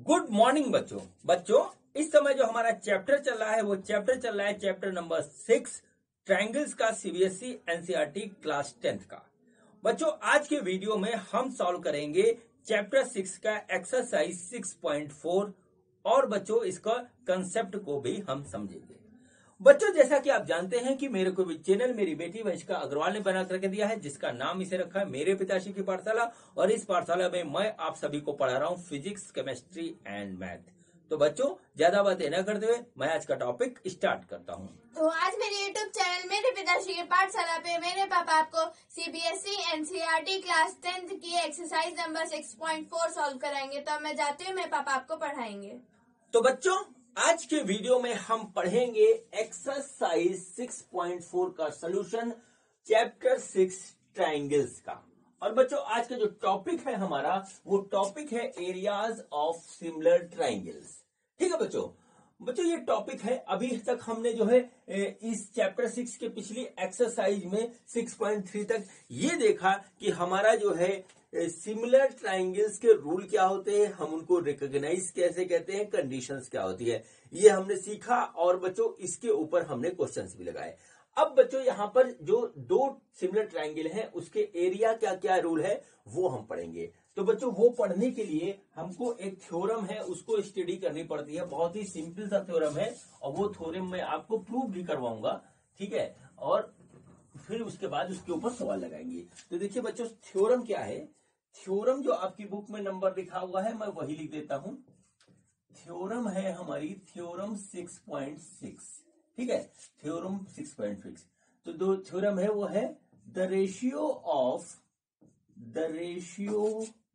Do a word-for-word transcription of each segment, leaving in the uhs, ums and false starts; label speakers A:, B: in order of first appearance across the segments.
A: Good morning बच्चों बच्चों इस समय जो हमारा चैप्टर चल रहा है वो चैप्टर चल रहा है चैप्टर नंबर सिक्स ट्रायंगल्स का सीबीएसई एनसीईआरटी क्लास टेंथ का। बच्चों आज के वीडियो में हम सॉल्व करेंगे चैप्टर सिक्स का एक्सरसाइज सिक्स पॉइंट फोर और बच्चों इसका कंसेप्ट को भी हम समझेंगे। बच्चों जैसा कि आप जानते हैं कि मेरे को भी चैनल मेरी बेटी वंशिका अग्रवाल ने बना करके दिया है, जिसका नाम इसे रखा है मेरे पिताश्री की पाठशाला। और इस पाठशाला में मैं आप सभी को पढ़ा रहा हूं फिजिक्स, केमिस्ट्री एंड मैथ। तो बच्चों ज्यादा बातें न करते हुए मैं आज का टॉपिक स्टार्ट करता हूं।
B: तो आज मेरे यूट्यूब चैनल मेरे पिताश्री की पाठशाला पे मेरे पापा आपको सीबीएसई एनसीईआरटी क्लास टेंथ की exercise number six point four solve कराएंगे। तो अब मैं जाती हूँ, मेरे पापा आपको पढ़ाएंगे।
A: तो बच्चों आज के वीडियो में हम पढ़ेंगे एक्सरसाइज सिक्स पॉइंट फोर का सॉल्यूशन चैप्टर सिक्स ट्रायंगल्स का। और बच्चों आज का जो टॉपिक है हमारा वो टॉपिक है एरियाज ऑफ सिमिलर ट्रायंगल्स। ठीक है बच्चों बच्चों ये टॉपिक है। अभी तक हमने जो है इस चैप्टर सिक्स के पिछली एक्सरसाइज में सिक्स पॉइंट थ्री तक ये देखा कि हमारा जो है सिमिलर ट्रायंगल्स के रूल क्या होते हैं, हम उनको रिकॉग्नाइज कैसे करते हैं, कंडीशंस क्या होती है, ये हमने सीखा। और बच्चों इसके ऊपर हमने क्वेश्चंस भी लगाए। अब बच्चों यहाँ पर जो दो सिमिलर ट्रायंगल हैं उसके एरिया क्या क्या रूल है वो हम पढ़ेंगे। तो बच्चों वो पढ़ने के लिए हमको एक थ्योरम है उसको स्टडी करनी पड़ती है। बहुत ही सिंपल सा थ्योरम है और वो थ्योरम मैं आपको प्रूव भी करवाऊंगा। ठीक है, और फिर उसके बाद उसके ऊपर सवाल लगाएंगे। तो देखिए बच्चों थ्योरम क्या है। थ्योरम जो आपकी बुक में नंबर लिखा हुआ है मैं वही लिख देता हूं। थ्योरम है हमारी थ्योरम सिक्स पॉइंट सिक्स। ठीक है, थ्योरम सिक्स पॉइंट सिक्स। तो दो थ्योरम है वो है the ratio of the ratio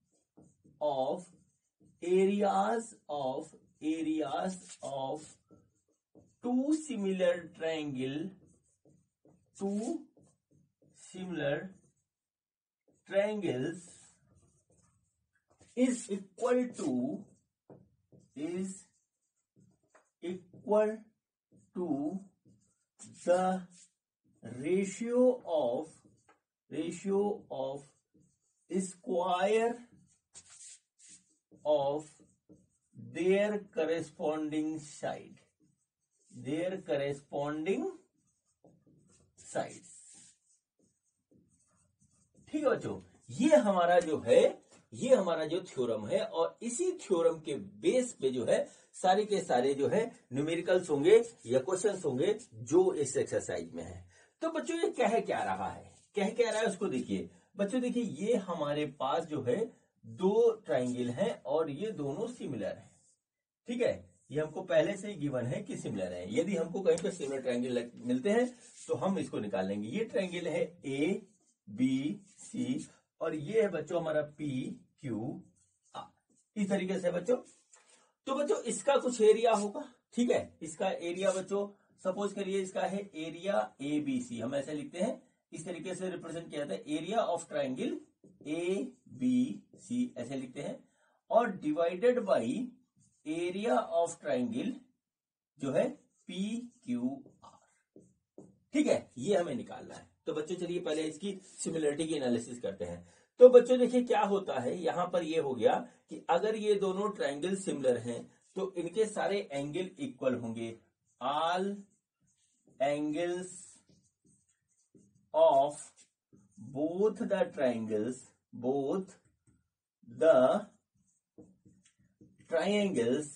A: of areas of areas of two similar triangle two similar triangles is equal to is equal to the ratio of ratio of square of their corresponding side their corresponding sides। ठीक है बच्चों ये हमारा जो है ये हमारा जो थ्योरम है और इसी थ्योरम के बेस पे जो है सारे के सारे जो है न्यूमेरिकल्स होंगे या क्वेश्चंस होंगे जो इस एक्सरसाइज में है। तो बच्चों ये कह क्या रहा है कह क्या रहा है उसको देखिए। बच्चों देखिए ये हमारे पास जो है दो ट्रायंगल हैं और ये दोनों सिमिलर हैं। ठीक है, ये हमको पहले से ही गिवन है कि सिमिलर है। यदि हमको कहीं पे सिमिलर ट्रायंगल मिलते हैं तो हम इसको निकाल लेंगे। ये ट्रायंगल है ए बी सी और ये है बच्चों हमारा पी क्यू आर। इस तरीके से बच्चों तो बच्चों इसका कुछ एरिया होगा। ठीक है, इसका एरिया बच्चों सपोज करिए इसका है एरिया ए बी सी। हम ऐसे लिखते हैं, इस तरीके से रिप्रेजेंट किया जाता है area of triangle A B C ऐसे लिखते हैं और divided by area of triangle जो है पी क्यू आर। ठीक है, ये हमें निकालना है। तो बच्चों चलिए पहले इसकी सिमिलरिटी की एनालिसिस करते हैं। तो बच्चों देखिए क्या होता है यहां पर ये हो गया कि अगर ये दोनों ट्रायंगल सिमिलर हैं तो इनके सारे एंगल इक्वल होंगे। All angles of both the triangles both the triangles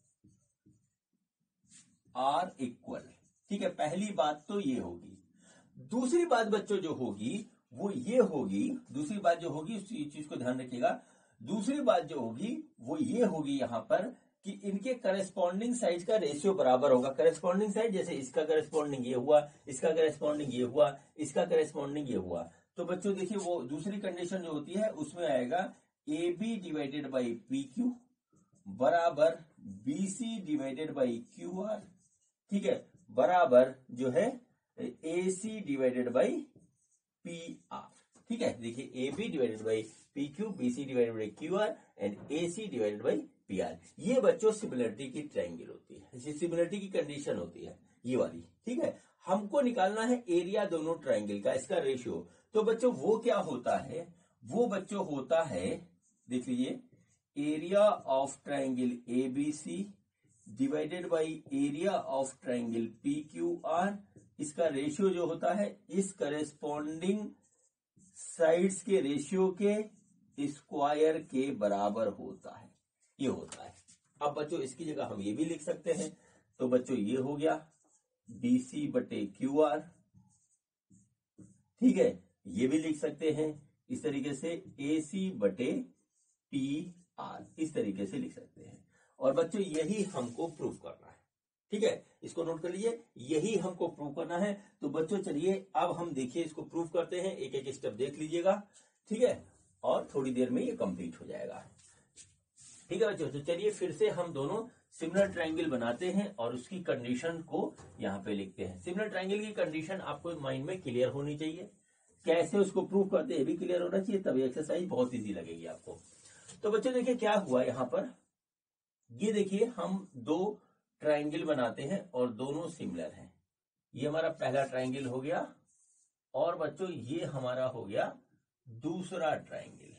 A: are equal. ठीक है, पहली बात तो ये होगी। दूसरी बात बच्चों जो होगी वो ये होगी दूसरी बात जो होगी उस चीज को ध्यान रखिएगा। दूसरी बात जो होगी वो ये होगी यहां पर कि इनके करस्पॉन्डिंग साइड का रेशियो बराबर होगा। करस्पॉन्डिंग साइड जैसे इसका करस्पॉन्डिंग ये हुआ, इसका करस्पॉन्डिंग ये हुआ, इसका करस्पॉन्डिंग ये हुआ। तो बच्चों देखिए वो दूसरी कंडीशन जो होती है उसमें आएगा A B divided by P Q बराबर B C divided by Q R. ठीक है, बराबर जो है A C divided by P R. ठीक है, देखिए A B divided by P Q, B C divided by Q R and A C divided by P R. ये बच्चों सिमिलरिटी की ट्रायंगल होती है, सिमिलरिटी की कंडीशन होती है ये वाली। ठीक है, हमको निकालना है एरिया दोनों ट्रायंगल का, इसका रेशियो। तो बच्चों वो क्या होता है, वो बच्चों होता है देख लीजिए area of triangle A B C divided by area of triangle P Q R, इसका रेशियो जो होता है इस करेस्पॉन्डिंग साइड्स के रेशियो के स्क्वायर के बराबर होता है, ये होता है। अब बच्चों इसकी जगह हम ये भी लिख सकते हैं, तो बच्चों ये हो गया बी सी बटे क्यू आर, ठीक है। ये भी लिख सकते हैं इस तरीके से ए सी बटे पी आर, इस तरीके से लिख सकते हैं। और बच्चों यही हमको प्रूव करना है, ठीक है, इसको नोट कर लीजिए, यही हमको प्रूव करना है। तो बच्चों चलिए अब हम देखिए इसको प्रूव करते हैं, एक एक स्टेप देख लीजिएगा, ठीक है, और थोड़ी देर में ये कंप्लीट हो जाएगा, ठीक है बच्चों। तो चलिए फिर से हम दोनों सिमिलर ट्रायंगल बनाते हैं और उसकी कंडीशन को यहाँ पे लिखते हैं। सिमिलर ट्रायंगल की कंडीशन आपको माइंड में क्लियर होनी चाहिए, कैसे उसको प्रूव करते हैं भी क्लियर होना चाहिए, तभी एक्सरसाइज बहुत इजी लगेगी आपको। तो बच्चों देखिए क्या हुआ यहाँ पर, ये देखिए हम दो ट्रायंगल बनाते हैं और दोनों सिमिलर हैं। ये हमारा पहला ट्रायंगल हो गया और बच्चों ये हमारा हो गया दूसरा ट्रायंगल,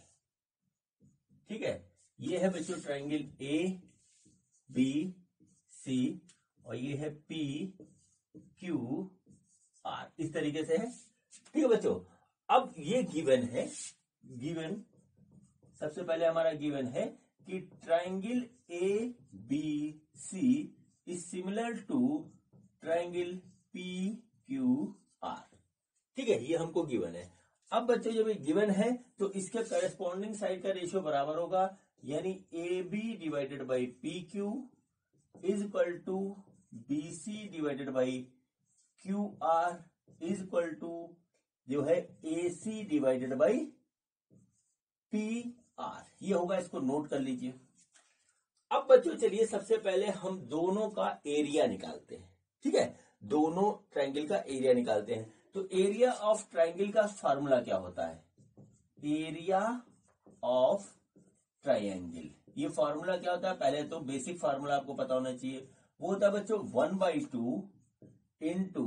A: ठीक है। ये है बच्चों ट्रायंगल ए बी सी और ये है पी क्यू आर, इस तरीके से है, ठीक है बच्चों। अब ये गिवन है, गिवन सबसे पहले हमारा गिवन है कि triangle A B C is similar to triangle P Q R, ठीक है, ये हमको गिवन है। अब बच्चों जब ये गिवन है तो इसके करेस्पॉन्डिंग साइड का रेशियो बराबर होगा, यानी A B divided by P Q is equal to B C divided by Q R is equal to जो है A C divided by P R, ये होगा, इसको नोट कर लीजिए। अब बच्चों चलिए सबसे पहले हम दोनों का एरिया निकालते हैं, ठीक है, दोनों ट्रायंगल का एरिया निकालते हैं। तो एरिया ऑफ ट्रायंगल का फार्मूला क्या होता है, एरिया ऑफ ट्रायंगल, ये फार्मूला क्या होता है, पहले तो बेसिक फार्मूला आपको पता होना चाहिए, वो होता है बच्चों one by two into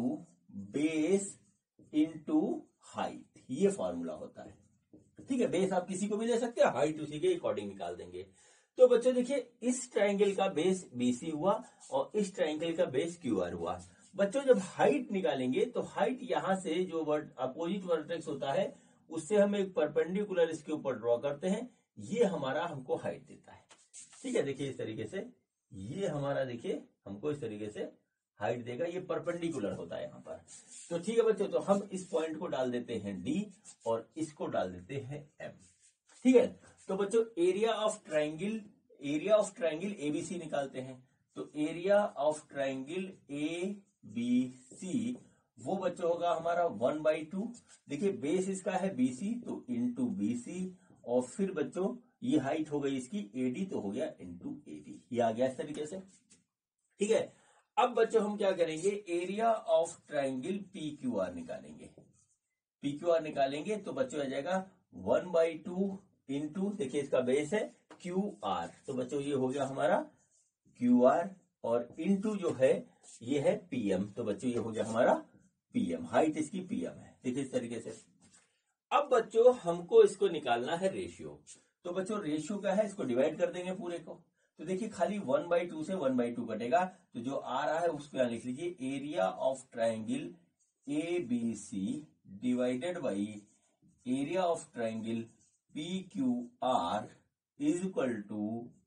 A: base into height, ये फार्मूला होता है, ठीक है। बेस आप किसी को भी ले सकते हैं, हाइट उसी के अकॉर्डिंग निकाल देंगे। तो बच्चों देखिए इस ट्रायंगल का बेस बीसी हुआ और इस ट्रायंगल का बेस क्यूआर हुआ। बच्चों जब हाइट निकालेंगे तो हाइट यहां से जो वर्ड अपोजिट वर्टेक्स होता है उससे हम एक परपेंडिकुलर इसके ऊपर ड्रॉ करते हैं, ये हमारा हमको हाइट देता है, ठीक है। देखिए इस तरीके से ये हमारा देखिए हमको इस तरीके से हाइट देगा, ये परपेंडिकुलर होता है यहाँ पर। तो ठीक है बच्चों, तो हम इस पॉइंट को डाल देते हैं डी और इसको डाल देते हैं एम, ठीक है। तो बच्चों area of triangle, area of triangle ABC निकालते हैं। तो area of triangle A B C वो बच्चों होगा हमारा वन बाई टू, देखिए बेस इसका है बीसी तो इंटू बीसी और फिर बच्चों ये हाइट हो गई इसकी एडी तो हो गया इंटू एडी, ये आ गया इस तरीके से, ठीक है। अब बच्चों हम क्या करेंगे, area of triangle P Q R निकालेंगे। पी क्यू आर निकालेंगे तो बच्चों आ जाएगा वन बाई टू इंटू, देखिए इसका बेस है क्यू आर, तो बच्चों ये हो गया हमारा क्यू आर और इंटू जो है ये है पीएम, तो बच्चों ये हो गया हमारा पीएम, हाइट इसकी पीएम है, देखिए इस तरीके से। अब बच्चों हमको इसको निकालना है रेशियो, तो बच्चों रेशियो क्या है, इसको डिवाइड कर देंगे पूरे को। तो देखिए खाली वन बाई टू से वन बाई टू कटेगा, तो जो आ रहा है उसको यहां लिख लीजिए, area of triangle A B C divided by area of triangle P Q R is equal to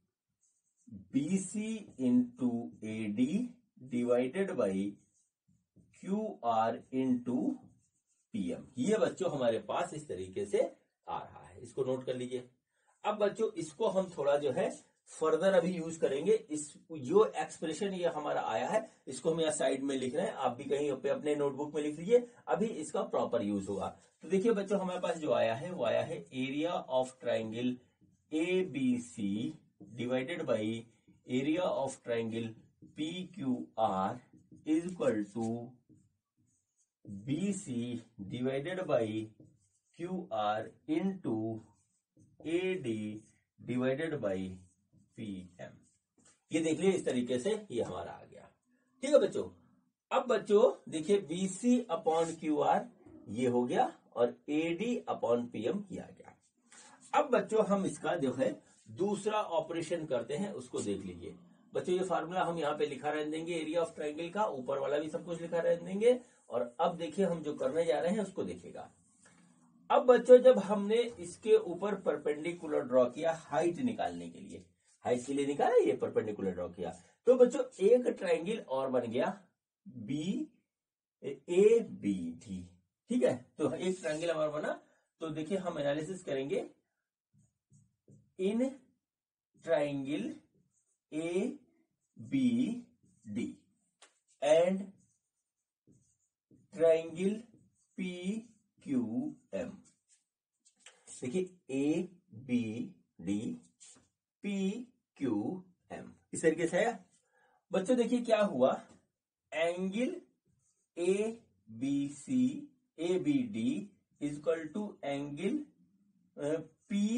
A: B C into A D divided by Q R into PM, ये बच्चों हमारे पास इस तरीके से आ रहा है, इसको नोट कर लीजिए। अब बच्चों इसको हम थोड़ा जो है फर्दर अभी यूज करेंगे, इस जो एक्सप्रेशन ये हमारा आया है इसको हम यहाँ साइड में लिख रहे हैं, आप भी कहीं पे अपने नोटबुक में लिख लीजिए, अभी इसका प्रॉपर यूज होगा। तो देखिए बच्चों हमारे पास जो आया है वो आया है area of triangle A B C divided by area of triangle P Q R is equal to B C divided by Q R into A D divided by P M, ये देख लीजिए इस तरीके से ये हमारा आ गया, ठीक है बच्चों। अब बच्चों देखिए B C upon Q R ये हो गया और A D upon P M ये आ गया। अब बच्चों हम इसका जो है दूसरा ऑपरेशन करते हैं उसको देख लीजिए बच्चों। ये फार्मूला हम यहाँ पे लिखा रहने देंगे एरिया ऑफ ट्राइंगल का, ऊपर वाला भी सब कुछ लिखा रहने देंगे। और अब देखिए हम जो करने जा रहे हैं उसको देखिएगा। अब बच्चों जब हमने इसके ऊपर परपेंडिकुलर ड्रॉ किया हाइट निकालने के लिए, हाइट के लिए निकाला ये परपेंडिकुलर ड्रॉ किया, तो बच्चों एक ट्राइंगल और बन गया बी ए बी डी। ठीक है, तो एक ट्राइंगल हमारा बना। तो देखिए हम एनालिसिस करेंगे इन triangle A B D and triangle P Q M. देखिए A B D P Q M इस तरीके से है बच्चों। देखिए क्या हुआ, angle A B C A B D is equal to angle P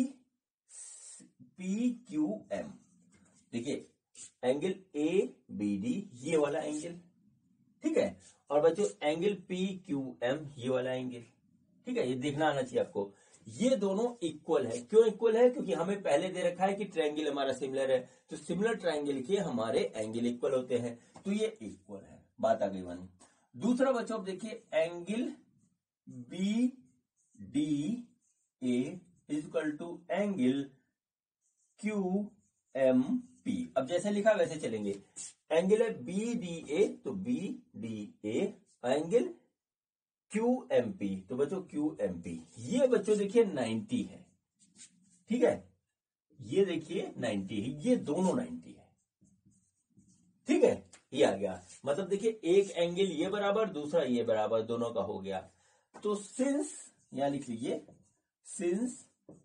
A: P Q M. देखिए एंगल ए बी डी ये वाला एंगल, ठीक है, और बच्चों एंगल पी क्यू एम ये वाला एंगल, ठीक है, ये देखना आना चाहिए आपको। ये दोनों इक्वल है। क्यों इक्वल है? क्योंकि हमें पहले दे रखा है कि ट्रायंगल हमारा सिमिलर है, तो सिमिलर ट्रायंगल के हमारे एंगल इक्वल होते हैं, तो ये इक्वल है। बात आ गई वन। दूसरा बच्चों अब देखिए angle B D A is equal to angle Q M P. अब जैसे लिखा वैसे चलेंगे। एंगल है बी डी ए तो B D A, angle Q M P तो बच्चों क्यू एम पी। ये बच्चों देखिए नाइन्टी है, ठीक है, ये देखिए नाइन्टी है, ये दोनों नाइन्टी है, ठीक है, ये आ गया। मतलब देखिए एक एंगल ये बराबर दूसरा ये बराबर, दोनों का हो गया। तो सिंस यहां लिख लीजिए, since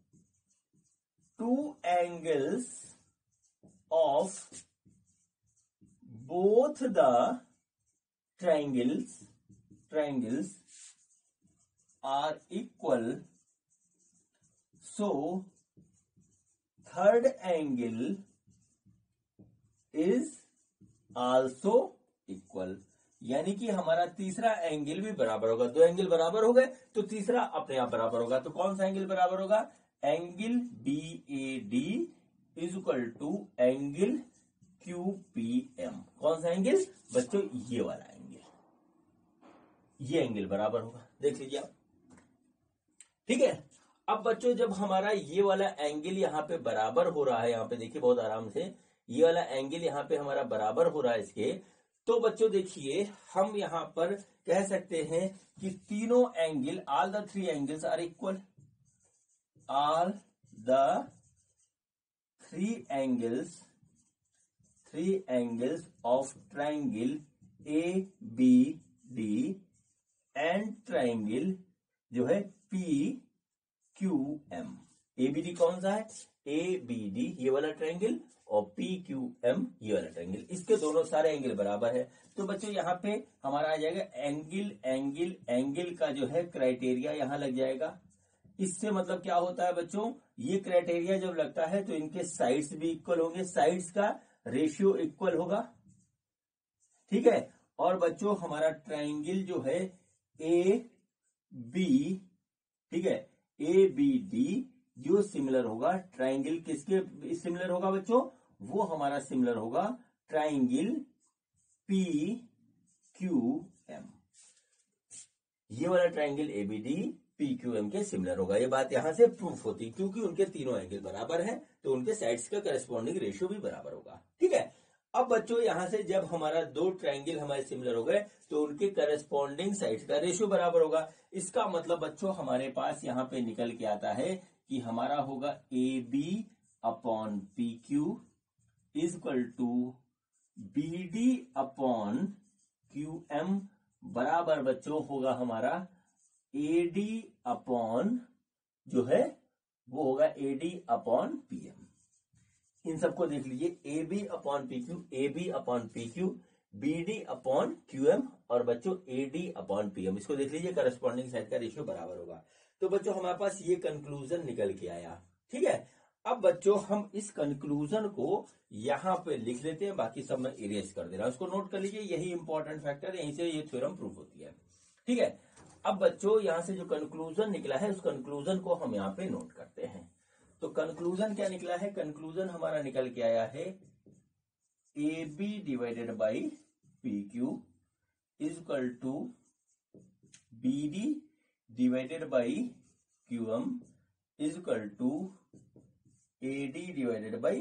A: two angles of both the triangles triangles are equal, so third angle is also equal। यानी कि हमारा तीसरा एंगल भी बराबर होगा। दो एंगल बराबर हो गए तो तीसरा अपने आप बराबर होगा। तो कौन सा एंगल बराबर होगा? Angle B A D is equal to angle Q P M. कौन सा एंगल बच्चों? ये वाला एंगल, ये एंगल बराबर होगा, देख लीजिए आप, ठीक है। अब बच्चों जब हमारा ये वाला एंगल यहाँ पे बराबर हो रहा है, यहाँ पे देखिए बहुत आराम से, ये वाला एंगल यहाँ पे हमारा बराबर हो रहा है इसके, तो बच्चों देखिए हम यहाँ पर कह सकते हैं कि तीनों angle, all the three angles are equal, all the three angles three angles of triangle A B D and triangle जो है P Q M. A B D कौन सा है? ए बी डी ये वाला ट्राइंगल, और पी क्यू एम ये वाला ट्राइंगल, इसके दोनों सारे एंगल बराबर है। तो बच्चों यहाँ पे हमारा आ जाएगा एंगल एंगल एंगल का जो है क्राइटेरिया यहाँ लग जाएगा। इससे मतलब क्या होता है बच्चों, ये क्राइटेरिया जब लगता है तो इनके साइड्स भी इक्वल होंगे, साइड्स का रेशियो इक्वल होगा, ठीक है। और बच्चों हमारा ट्राइंगल जो है ए बी, ठीक है, ए बी डी जो सिमिलर होगा, ट्राइंगल किसके सिमिलर होगा बच्चों? वो हमारा सिमिलर होगा ट्राइंगल पी क्यू एम। ये वाला triangle A B D P Q M के सिमिलर होगा। ये बात यहां से प्रूफ होती है क्योंकि उनके तीनों एंगल बराबर हैं, तो उनके साइड्स का करस्पॉन्डिंग रेशियो भी बराबर होगा, ठीक है। अब बच्चों यहां से जब हमारा दो ट्राइंगल हमारे सिमिलर हो गए तो उनके करस्पॉन्डिंग साइड्स का रेशियो बराबर होगा। इसका मतलब बच्चों हमारे पास यहाँ पे निकल के आता है कि हमारा होगा A B upon P Q is equal to B D upon Q M बराबर बच्चों होगा हमारा ए डी अपॉन जो है वो होगा A D upon P M. इन सबको देख लीजिए, A B upon P Q, A B upon P Q, B D upon Q M, और बच्चों A D upon P M. इसको देख लीजिए, करस्पॉन्डिंग साइड का रेशियो बराबर होगा। तो बच्चों हमारे पास ये कंक्लूजन निकल के आया, ठीक है। अब बच्चों हम इस कंक्लूजन को यहां पे लिख लेते हैं, बाकी सब मैं इरेज कर दे रहा हूं। उसको नोट कर लीजिए, यही इंपॉर्टेंट फैक्टर, यहीं से ये थ्योरम प्रूफ होती है, ठीक है। अब बच्चों यहां से जो कंक्लूजन निकला है उस कंक्लूजन को हम यहाँ पे नोट करते हैं। तो कंक्लूजन क्या निकला है? कंक्लूजन हमारा निकल के आया है A B divided by P Q is equal to B D divided by Q M is equal to A D divided by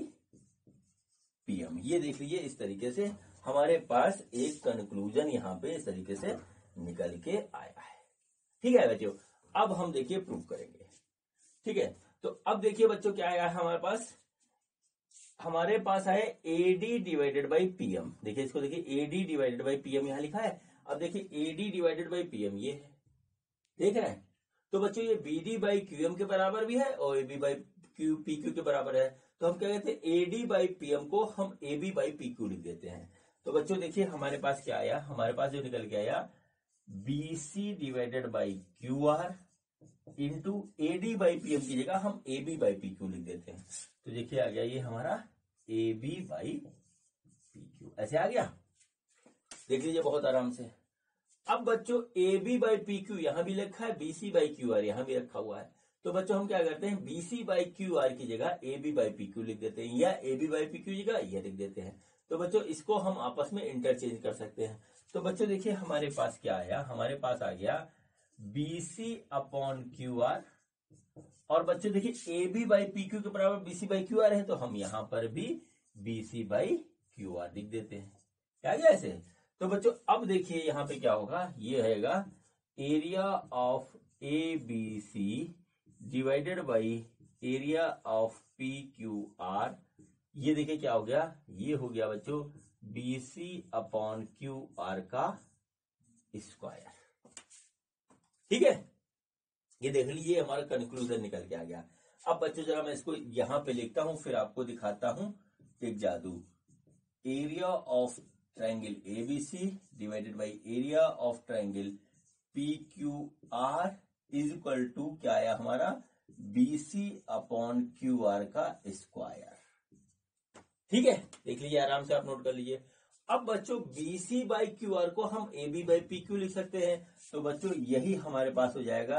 A: P M. ये देख लीजिए, इस तरीके से हमारे पास एक कंक्लूजन यहां पे इस तरीके से निकल के आया है। ठीक है बच्चों, अब हम देखिए प्रूव करेंगे। ठीक है, तो अब देखिए बच्चों क्या आया है हमारे पास? हमारे पास है A D divided by P M. देखिए इसको, देखिए A D divided by P M यहां लिखा है। अब देखिए A D divided by P M ये है, देख रहे हैं? तो बच्चों ये B D by Q M के बराबर भी है और A B by Q P Q के बराबर है। तो हम क्या कहते हैं, A D by P M को हम A B by P Q लिख देते हैं। तो बच्चों देखिए हमारे पास क्या आया? हमारे पास जो निकल के आया B C divided by Q R into A D by P M की जगह हम A B by P Q लिख देते हैं। तो देखिए आ गया ये हमारा A B by P Q, ऐसे आ गया। देख लीजिए बहुत आराम से। अब बच्चों A B by P Q यहां भी लिखा है, B C by Q R यहां भी रखा हुआ है। तो बच्चों हम क्या करते हैं, B C by Q R की जगह A B by P Q लिख देते हैं, या A B by P Q जगह ये लिख देते हैं। तो बच्चों इसको हम आपस में इंटरचेंज कर सकते हैं। तो बच्चों देखिए हमारे पास क्या आया? हमारे पास आ गया B C upon Q R, और बच्चों देखिए A B by P Q के बराबर B C by Q R है, तो हम यहां पर भी B C by Q R लिख देते हैं। क्या गया ऐसे? तो बच्चों अब देखिए यहां पे क्या होगा, ये रहेगा area of A B C divided by area of P Q R. ये देखिए क्या हो गया, ये हो गया बच्चों B C upon Q R का स्क्वायर। ठीक है, ये देख लीजिए हमारा कंक्लूजन निकल के आ गया। अब बच्चों जरा मैं इसको यहां पे लिखता हूं, फिर आपको दिखाता हूं एक जादू। Area of triangle A B C divided by area of triangle P Q R is equal to क्या आया हमारा, B C upon Q R का स्क्वायर। ठीक है, देख लीजिए आराम से आप नोट कर लीजिए। अब बच्चों B C by Q R को हम A B by P Q लिख सकते हैं। तो बच्चों यही हमारे पास हो जाएगा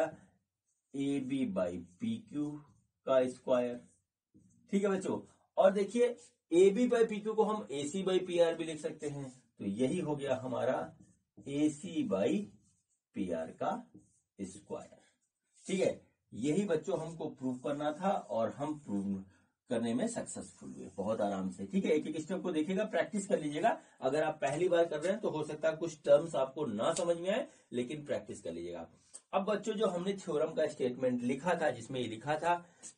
A: A B by P Q का स्क्वायर। ठीक है बच्चों, और देखिए A B by P Q को हम A C by P R भी लिख सकते हैं। तो यही हो गया हमारा A C by P R का स्क्वायर। ठीक है, यही बच्चों हमको प्रूव करना था और हम प्रूव करने में सक्सेसफुल हुए बहुत आराम से। ठीक है, एक एक स्टेप को देखिएगा, प्रैक्टिस कर लीजिएगा। अगर आप पहली बार कर रहे हैं तो हो सकता है कुछ टर्म्स आपको ना समझ में आए, लेकिन प्रैक्टिस कर लीजिएगा। अब बच्चों जो हमने थ्योरम का स्टेटमेंट लिखा था, जिसमें ये लिखा था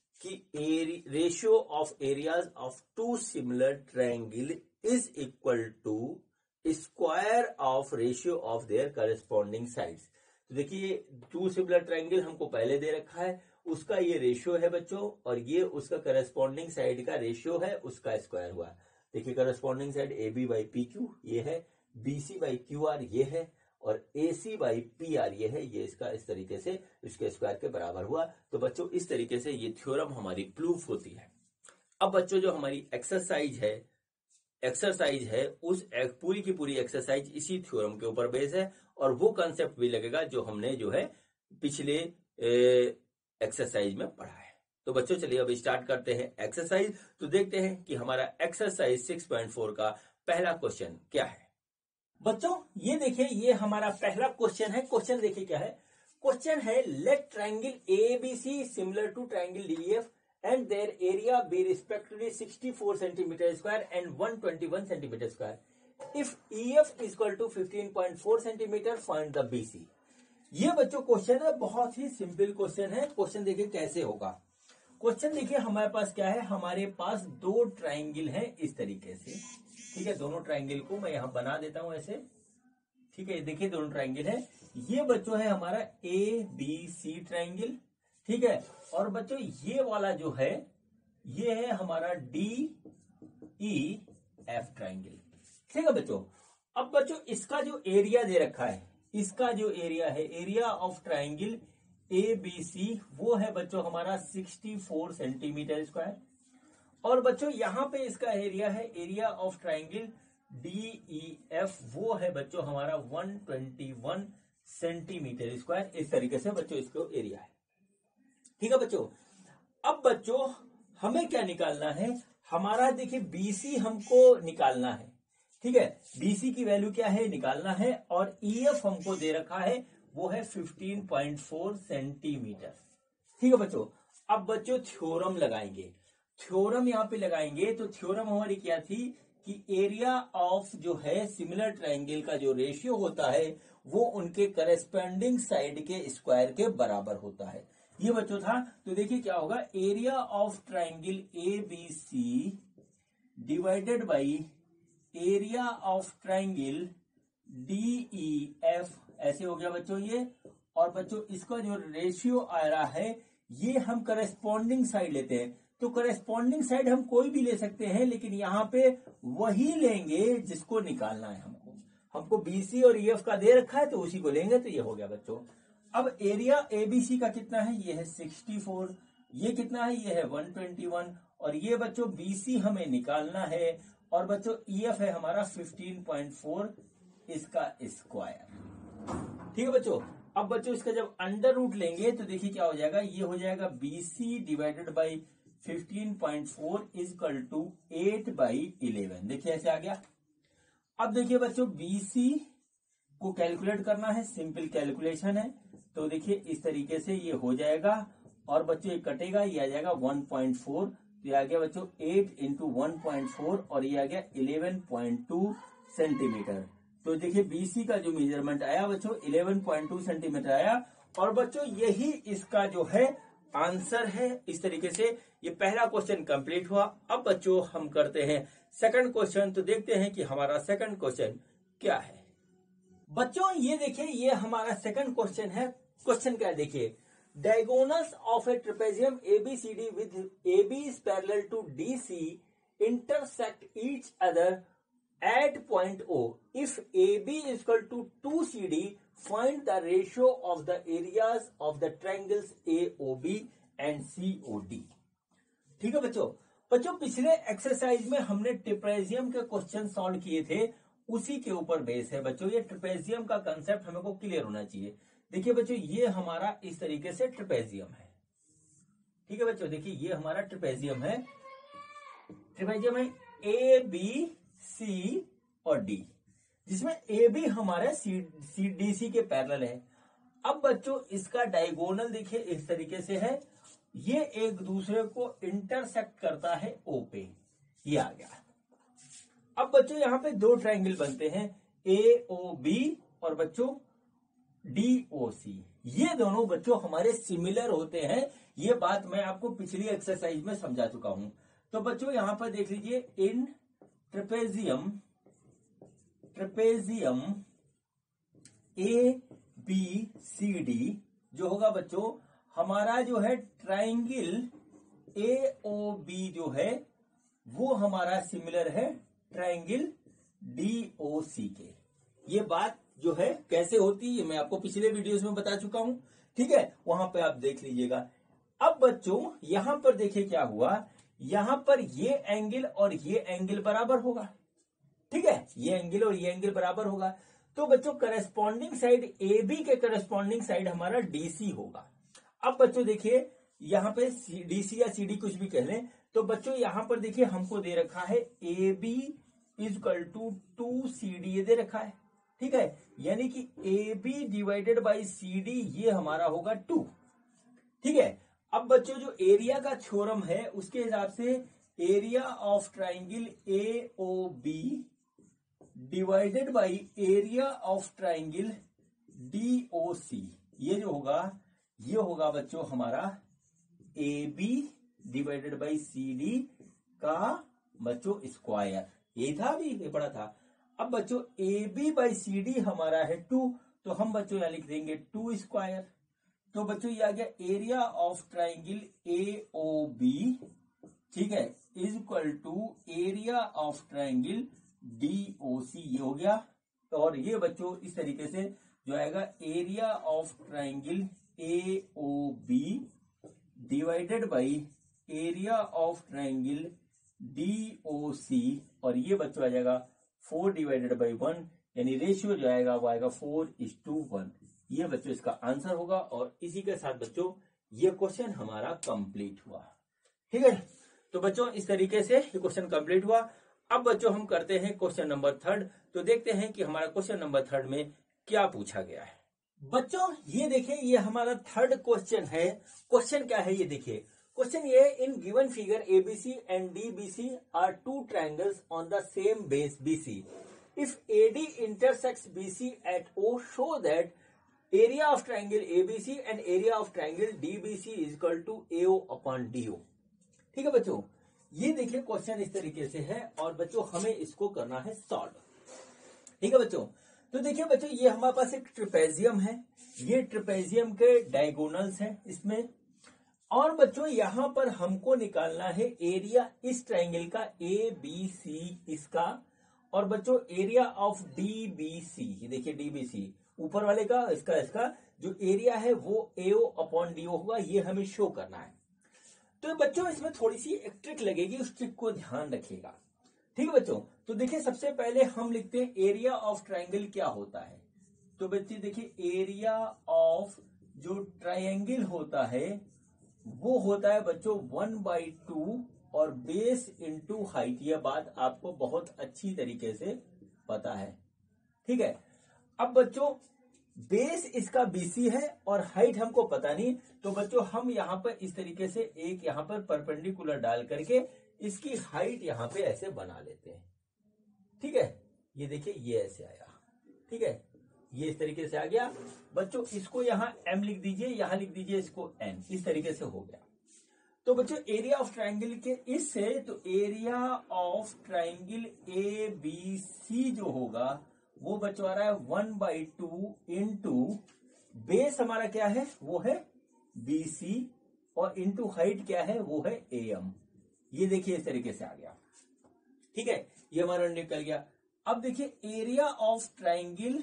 A: कि ratio of areas of two similar triangle is equal to square of ratio of their corresponding sides. तो देखिए टू सिमिलर ट्रायंगल हमको पहले दे रखा है, उसका ये रेशियो है बच्चों, और ये उसका करस्पॉन्डिंग साइड का रेशियो है, उसका स्क्वायर हुआ। देखिए corresponding side A B by P Q ये है, B C by Q R ये है, और A C by P R ये है। ये इसका इस तरीके से इसके स्क्वायर के बराबर हुआ। तो बच्चों इस तरीके से ये थ्योरम हमारी प्रूफ होती है। अब बच्चों जो हमारी एक्सरसाइज है एक्सरसाइज है उस एक, पूरी की पूरी एक्सरसाइज इसी थ्योरम के ऊपर बेस है, और वो कंसेप्ट भी लगेगा जो हमने जो है पिछले एक्सरसाइज में पढ़ा है। तो बच्चों चलिए अब स्टार्ट करते हैं एक्सरसाइज। तो देखते हैं कि हमारा एक्सरसाइज सिक्स पॉइंट फोर का पहला क्वेश्चन क्या है। बच्चों ये देखिए, ये हमारा पहला क्वेश्चन है। क्वेश्चन देखिए क्या है, क्वेश्चन है let triangle A B C similar to triangle D F and their area be respectively sixty-four centimeter square and one hundred twenty-one centimeter square. If E F is equal to fifteen point four centimeter, find the B C. ये बच्चों question है, बहुत ही simple question है। Question देखिए कैसे होगा। Question देखिए हमारे पास क्या है, हमारे पास दो ट्रायंगल हैं इस तरीके से। ठीक है, दोनों ट्रायंगल को मैं यहां बना देता हूं ऐसे। ठीक है, देखिए दोनों ट्रायंगल है। ये बच्चों है हमारा ए बी सी ट्रायंगल। ठीक है, और बच्चों ये वाला जो है ये है हमारा डी ई एफ ट्रायंगल। ठीक है बच्चों, अब बच्चों इसका जो एरिया दे रखा है, इसका जो एरिया है, area of triangle A B C, वो है बच्चों हमारा चौंसठ सेंटीमीटर स्क्वायर। और बच्चों यहां पे इसका एरिया है, area of triangle D E F, वो है बच्चों हमारा एक सौ इक्कीस सेंटीमीटर स्क्वायर। इस तरीके से बच्चों इसको एरिया है। ठीक है बच्चों, अब बच्चों हमें क्या निकालना है, हमारा देखिए बीसी हमको निकालना है, ठीक है। बीसी की वैल्यू क्या है निकालना है, और ईएफ हमको दे रखा है वो है फिफ्टीन पॉइंट फोर सेंटीमीटर, ठीक है बच्चों। अब बच्चों थ्योरम लगाएंगे, थ्योरम यहाँ पे लगाएंगे। तो थ्योरम हमारी क्या थी कि एरिया ऑफ जो है सिमिलर ट्रायंगल का जो रेशियो होता है वो उनके करेस्पॉन्डिंग साइड के स्क्वायर के बराबर होता है, ये बच्चों था। तो देखिए क्या होगा, area of triangle A B C divided by area of triangle D E F, ऐसे हो गया बच्चों ये। और बच्चों इसका जो रेशियो आ रहा है ये हम करेस्पॉन्डिंग साइड लेते हैं, तो करेस्पॉन्डिंग साइड हम कोई भी ले सकते हैं, लेकिन यहाँ पे वही लेंगे जिसको निकालना है हमको। हमको बीसी और ईएफ का दे रखा है तो उसी को लेंगे, तो ये हो गया बच्चों। अब एरिया एबीसी का कितना है, ये है सिक्सटी फोर, ये कितना है, ये है वन ट्वेंटी वन, और ये बच्चों बीसी हमें निकालना है, और बच्चों ईएफ है हमारा फिफ्टीन पॉइंट फोर इसका स्क्वायर, ठीक है बच्चों। अब बच्चों इसका जब अंडर रूट लेंगे तो देखिए क्या हो जाएगा, ये हो जाएगा BC divided by fifteen point four is equal to eight by eleven, देखिए ऐसे आ गया। अब देखिए बच्चों बीसी को कैलकुलेट करना है, सिंपल कैलकुलेशन है, तो देखिए इस तरीके से ये हो जाएगा, और बच्चों ये कटेगा, ये आ जाएगा वन पॉइंट फोर, तो ये आ गया बच्चों eight into one point four, और ये आ गया इलेवन पॉइंट टू सेंटीमीटर। तो देखिए बीसी का जो मेजरमेंट आया बच्चों इलेवन पॉइंट टू सेंटीमीटर आया, और बच्चों यही इसका जो है आंसर है। इस तरीके से ये पहला क्वेश्चन कंप्लीट हुआ। अब बच्चों हम करते हैं सेकंड क्वेश्चन, तो देखते हैं कि हमारा सेकंड क्वेश्चन क्या है। बच्चों ये देखिए ये हमारा सेकंड क्वेश्चन है। क्वेश्चन क्या है देखिए, diagonals of a trapezium ABCD with AB is parallel to DC intersect each other at point O. If A B is equal to two C D, find the ratio of the areas of the triangles A O B and C O D. ठीक है बच्चों, बच्चों पिछले exercise में हमने trapezium के question solve किए थे, उसी के ऊपर बेस है बच्चों। ये ट्रेपेजियम का कंसेप्ट हमें को क्लियर होना चाहिए। देखिए बच्चों ये हमारा इस तरीके से ट्रेपेजियम है, ठीक है बच्चों। देखिए ये हमारा ट्रेपेजियम है, ट्रेपेजियम है ए बी सी और डी, जिसमें ए बी हमारे सी सी डी सी के पैरेलल है। अब बच्चों इसका डायगोनल देखिए इस तरीके से है, ये एक दूसरे को इंटरसेक्ट करता है ओ पे, ये आ गया। अब बच्चों यहां पे दो ट्रायंगल बनते हैं, ए ओ बी और बच्चों डी ओ सी, ये दोनों बच्चों हमारे सिमिलर होते हैं। ये बात मैं आपको पिछली एक्सरसाइज में समझा चुका हूं। तो बच्चों यहां पर देख लीजिए, in trapezium trapezium A B C D जो होगा बच्चों हमारा जो है ट्रायंगल ए ओ बी जो है वो हमारा सिमिलर है ट्रायंगल डी ओ सी के। ये बात जो है कैसे होती है मैं आपको पिछले वीडियोस में बता चुका हूं, ठीक है, वहां पे आप देख लीजिएगा। अब बच्चों यहां पर देखिए क्या हुआ, यहां पर ये एंगल और ये एंगल बराबर होगा, ठीक है, ये एंगल और ये एंगल बराबर होगा। तो बच्चों करस्पॉन्डिंग साइड ए बी के करस्पॉन्डिंग साइड हमारा डीसी होगा। अब बच्चों देखिए यहां पे डीसी या सीडी कुछ भी कह लें, तो बच्चों यहां पर देखिए हमको दे रखा है A B is equal to two C D, ये दे रखा है, ठीक है, यानी कि A B divided by C D ये हमारा होगा टू, ठीक है। अब बच्चों जो एरिया का थ्योरम है उसके हिसाब से area of triangle A O B divided by area of triangle D O C, ये जो होगा ये होगा बच्चों हमारा A B divided by C D का बच्चों स्क्वायर, यही था अभी ये पढ़ा था। अब बच्चों A B by C D हमारा है टू, तो हम बच्चों यहां लिख देंगे टू स्क्वायर। तो बच्चों ये आ गया area of triangle A O B, ठीक है, is equal to area of triangle D O C, ये हो गया। और ये बच्चों इस तरीके से जो आएगा area of triangle A O B divided by area of triangle D O C, और ये बच्चों आ जाएगा फोर डिवाइडेड बाई वन, यानी रेशियो जो आएगा वो आएगा फोर इज टू वन। ये बच्चों इसका आंसर होगा। और इसी के साथ बच्चों ये क्वेश्चन हमारा कंप्लीट हुआ, ठीक है। तो बच्चों इस तरीके से ये क्वेश्चन कंप्लीट हुआ। अब बच्चों हम करते हैं क्वेश्चन नंबर थर्ड। तो देखते हैं कि हमारा क्वेश्चन नंबर थर्ड में क्या पूछा गया है। बच्चों ये देखिए, ये हमारा थर्ड क्वेश्चन है। क्वेश्चन क्या है ये देखिए। क्वेश्चन ये, in given figure ABC and DBC are two triangles on the same base BC. If AD intersects BC at O, show that area of triangle ABC and area of triangle DBC is equal to AO upon DO. ठीक है बच्चों, ये देखिए question इस तरीके से है और बच्चों हमें इसको करना है सॉल्व। ठीक है बच्चों, तो देखिए बच्चों ये हमारे पास एक ट्रिपेजियम है, ये ट्रिपेजियम के डायगोनल्स हैं इसमें। और बच्चों यहां पर हमको निकालना है एरिया इस ट्रायंगल का ए बी सी इसका, और बच्चों area of D B C, ये देखिए डी बी सी ऊपर वाले का, इसका इसका जो एरिया है वो एओ अपॉन डीओ होगा, ये हमें शो करना है। तो बच्चों इसमें थोड़ी सी एक ट्रिक लगेगी, उस ट्रिक को ध्यान रखिएगा। ठीक है बच्चों, तो देखिए सबसे पहले हम लिखते हैं एरिया ऑफ ट्रायंगल क्या होता है। तो बच्चे देखिए एरिया ऑफ जो ट्रायंगल होता है वो होता है बच्चों वन बाई टू और बेस इंटू हाइट। यह बात आपको बहुत अच्छी तरीके से पता है। ठीक है, अब बच्चों बेस इसका बीसी है और हाइट हमको पता नहीं, तो बच्चों हम यहां पर इस तरीके से एक यहां पर परपेंडिकुलर डाल करके इसकी हाइट यहां पे ऐसे बना लेते हैं। ठीक है, ये देखिए ये ऐसे आया। ठीक है, ये इस तरीके से आ गया बच्चों। इसको यहां एम लिख दीजिए, यहां लिख दीजिए इसको एन, इस तरीके से हो गया। तो बच्चों एरिया ऑफ ट्रायंगल के इससे, तो area of triangle A B C जो होगा वो बच्चों आ रहा है one by two into base हमारा क्या है वो है बी सी और इंटू हाइट क्या है वो है ए एम। ये देखिए इस तरीके से आ गया। ठीक है, ये हमारा निकल गया। अब देखिए area of triangle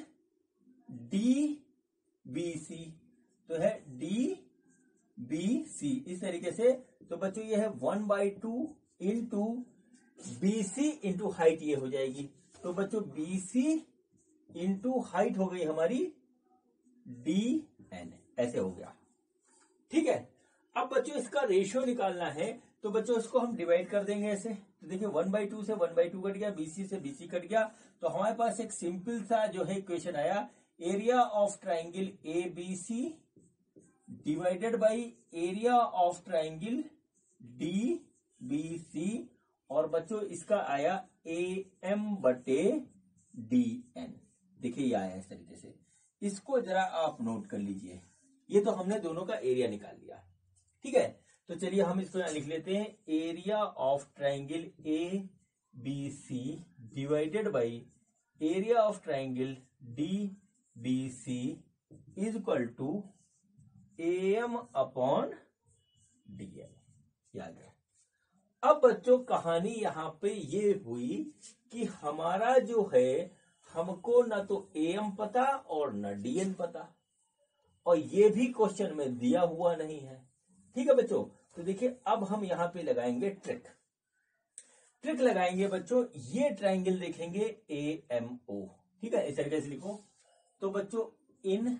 A: D B C, तो है डी बी सी इस तरीके से। तो बच्चों ये है one by two into B C into height, ये हो जाएगी। तो बच्चों बी सी इंटू हाइट हो गई हमारी डी एन, ऐसे हो गया। ठीक है, अब बच्चों इसका रेशियो निकालना है, तो बच्चों इसको हम डिवाइड कर देंगे ऐसे। तो देखिए वन बाई टू से वन बाई टू कट गया, बीसी से बीसी कट गया, तो हमारे पास एक सिंपल सा जो है इक्वेशन आया, area of triangle A B C divided by area of triangle D B C, और बच्चों इसका आया ए एम बटे डी एन। देखिए ये आया इस तरीके से। इसको जरा आप नोट कर लीजिए, ये तो हमने दोनों का एरिया निकाल लिया। ठीक है, तो चलिए हम इसको यहां लिख लेते हैं, area of triangle A B C divided by area of triangle D B C is equal to A M upon D N. याद है। अब बच्चों कहानी यहां पे ये हुई कि हमारा जो है हमको ना तो ए एम पता और ना डी एन पता, और ये भी क्वेश्चन में दिया हुआ नहीं है। ठीक है बच्चों, तो देखिए अब हम यहां पे लगाएंगे ट्रिक। ट्रिक लगाएंगे बच्चों, ये ट्रायंगल देखेंगे ए एम ओ। ठीक है, इस तरीके से लिखो। तो बच्चों in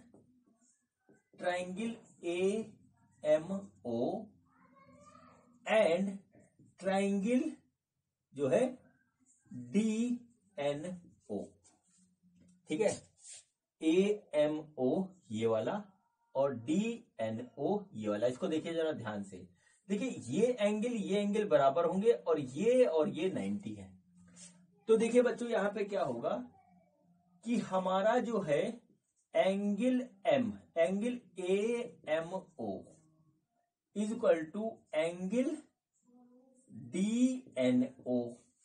A: triangle A M O and triangle जो है डी एन ओ। ठीक है, ए एम ओ ये वाला और डी एन ओ ये वाला, इसको देखिए जरा ध्यान से। देखिए ये एंगल ये एंगल बराबर होंगे और ये और ये नाइंटी है। तो देखिए बच्चों यहां पे क्या होगा कि हमारा जो है angle M, angle A M O is equal to angle D N O.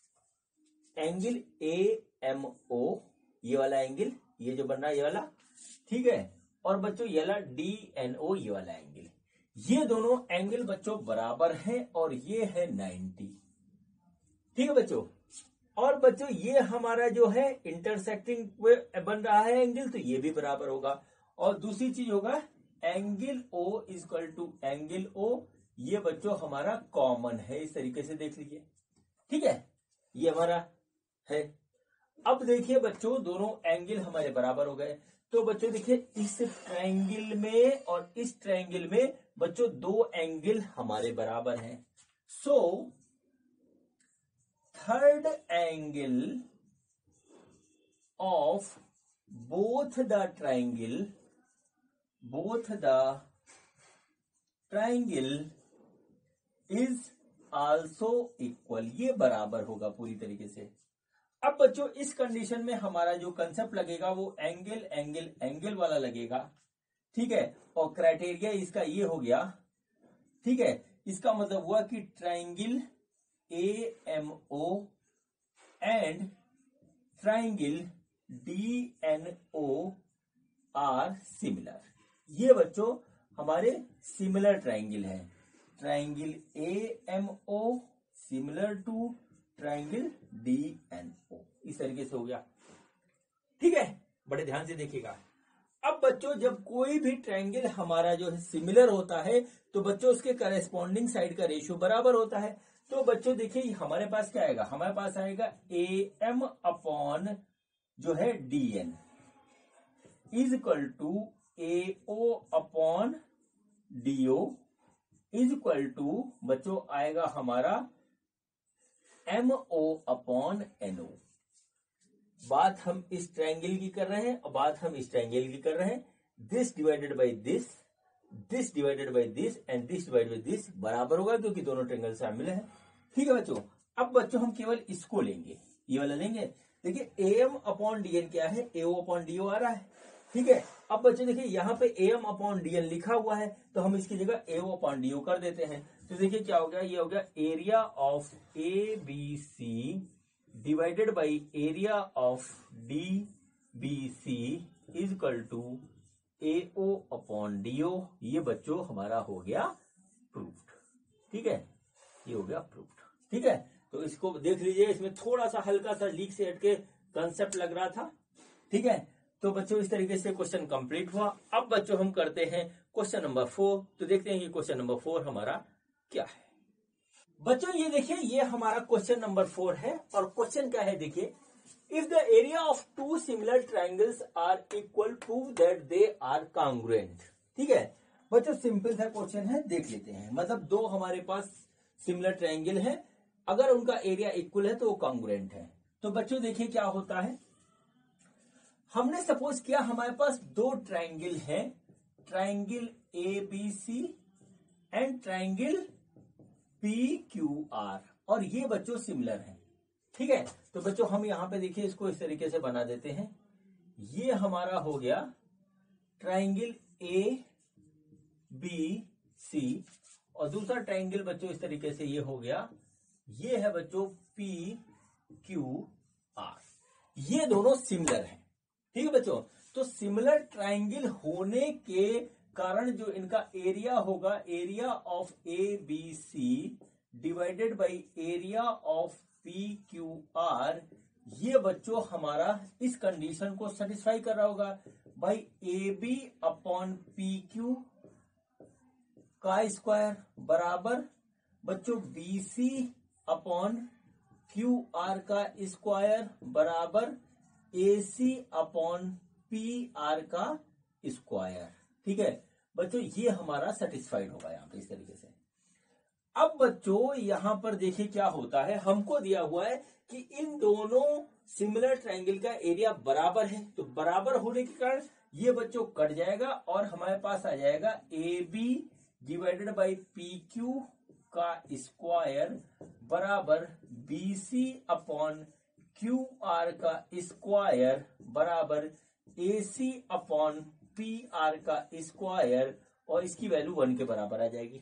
A: Angle A M O ये वाला एंगल, ये जो बन रहा है ये वाला, ठीक है, और बच्चों ये वाला डी एन ओ ये वाला एंगल, ये दोनों एंगल बच्चों बराबर हैं और ये है नाइंटी। ठीक है बच्चों, और बच्चों ये हमारा जो है इंटरसेक्टिंग बन रहा है एंगल, तो ये भी बराबर होगा। और दूसरी चीज होगा angle O is equal to angle O, ये बच्चों हमारा कॉमन है, इस तरीके से देख लीजिए। ठीक है, ये हमारा है। अब देखिए बच्चों दोनों एंगल हमारे बराबर हो गए। तो बच्चों देखिए इस ट्रायंगल में और इस ट्रायंगल में बच्चों दो एंगल हमारे बराबर हैं। So third angle of both the triangle both the triangle is also equal, ये बराबर होगा पूरी तरीके से। अब बच्चों इस कंडीशन में हमारा जो कंसेप्ट लगेगा वो एंगल एंगल एंगल वाला लगेगा, ठीक है। और क्राइटेरिया इसका ये हो गया, ठीक है। इसका मतलब हुआ कि triangle A M O and triangle D N O are similar. ये बच्चों हमारे सिमिलर ट्राइंगल है। Triangle A M O similar to triangle D N O, इस तरीके से हो गया, ठीक है। बड़े ध्यान से देखिएगा। अब बच्चों जब कोई भी ट्राइंगल हमारा जो है सिमिलर होता है तो बच्चों उसके करेस्पॉन्डिंग साइड का रेशियो बराबर होता है। तो बच्चों देखिए हमारे पास क्या आएगा, हमारे पास आएगा ए एम अपॉन जो है D N is equal to A O upon D O is equal to बच्चों आएगा हमारा M O upon N O. बात हम इस ट्रायंगल की कर रहे हैं और बात हम इस ट्रायंगल की कर रहे हैं। This divided by this, this divided by this and this divided by this बराबर होगा क्योंकि दोनों ट्रायंगल शामिल हैं, ठीक है बच्चों। अब बच्चों हम केवल इसको लेंगे, ये वाला लेंगे। देखिए A M upon D N क्या है, ए ओ अपॉन डी ओ आ रहा है, ठीक है। अब बच्चों देखिए यहाँ पे A M upon D N लिखा हुआ है तो हम इसकी जगह ए ओ अपॉन डी ओ कर देते हैं। तो देखिए क्या हो गया, ये हो गया area of A B C divided by area of D B C is equal to A O upon D O. ये बच्चों हमारा हो गया प्रूफ्ड, ठीक है, ये हो गया प्रूफ्ड, ठीक है। तो इसको देख लीजिए, इसमें थोड़ा सा हल्का सा लीक से हटके कंसेप्ट लग रहा था, ठीक है। तो बच्चों इस तरीके से क्वेश्चन कंप्लीट हुआ। अब बच्चों हम करते हैं क्वेश्चन नंबर फोर। तो देखते हैं कि क्वेश्चन नंबर फोर हमारा क्या है। बच्चों ये देखिए, ये हमारा क्वेश्चन नंबर फोर है और क्वेश्चन क्या है देखिए, if the area of two similar triangles are equal prove that they are congruent, ठीक है। बच्चों सिंपल सा क्वेश्चन है, देख लेते हैं। मतलब दो हमारे पास सिमिलर ट्राइंगल है, अगर उनका एरिया इक्वल है तो वो कॉन्ग्रुएंट है। तो बच्चों देखिए क्या होता है, हमने सपोज किया हमारे पास दो ट्राइंगल हैं, triangle A B C and triangle P Q R, और ये बच्चों सिमिलर हैं, ठीक है। तो बच्चों हम यहां पे देखिए इसको इस तरीके से बना देते हैं। ये हमारा हो गया ट्राइंगल ए बी सी और दूसरा ट्राइंगल बच्चों इस तरीके से ये हो गया, ये है बच्चों पी क्यू आर। ये दोनों सिमिलर हैं, ठीक है बच्चों। तो सिमिलर ट्राइंगल होने के कारण जो इनका एरिया होगा, area of A B C divided by area of P Q R, ये बच्चों हमारा इस कंडीशन को सेटिस्फाई कर रहा होगा। By A B upon P Q का स्क्वायर बराबर बच्चों B C upon Q R का स्क्वायर बराबर A C upon P R का स्क्वायर, ठीक है बच्चों। ये हमारा सेटिस्फाइड होगा यहां पे इस तरीके से। अब बच्चों यहां पर देखिए क्या होता है, हमको दिया हुआ है कि इन दोनों सिमिलर ट्रायंगल का एरिया बराबर है, तो बराबर होने के कारण ये बच्चों कट जाएगा और हमारे पास आ जाएगा A B divided by P Q का स्क्वायर बराबर B C upon Q R का स्क्वायर बराबर A C upon P R का स्क्वायर, और इसकी वैल्यू वन के बराबर आ जाएगी।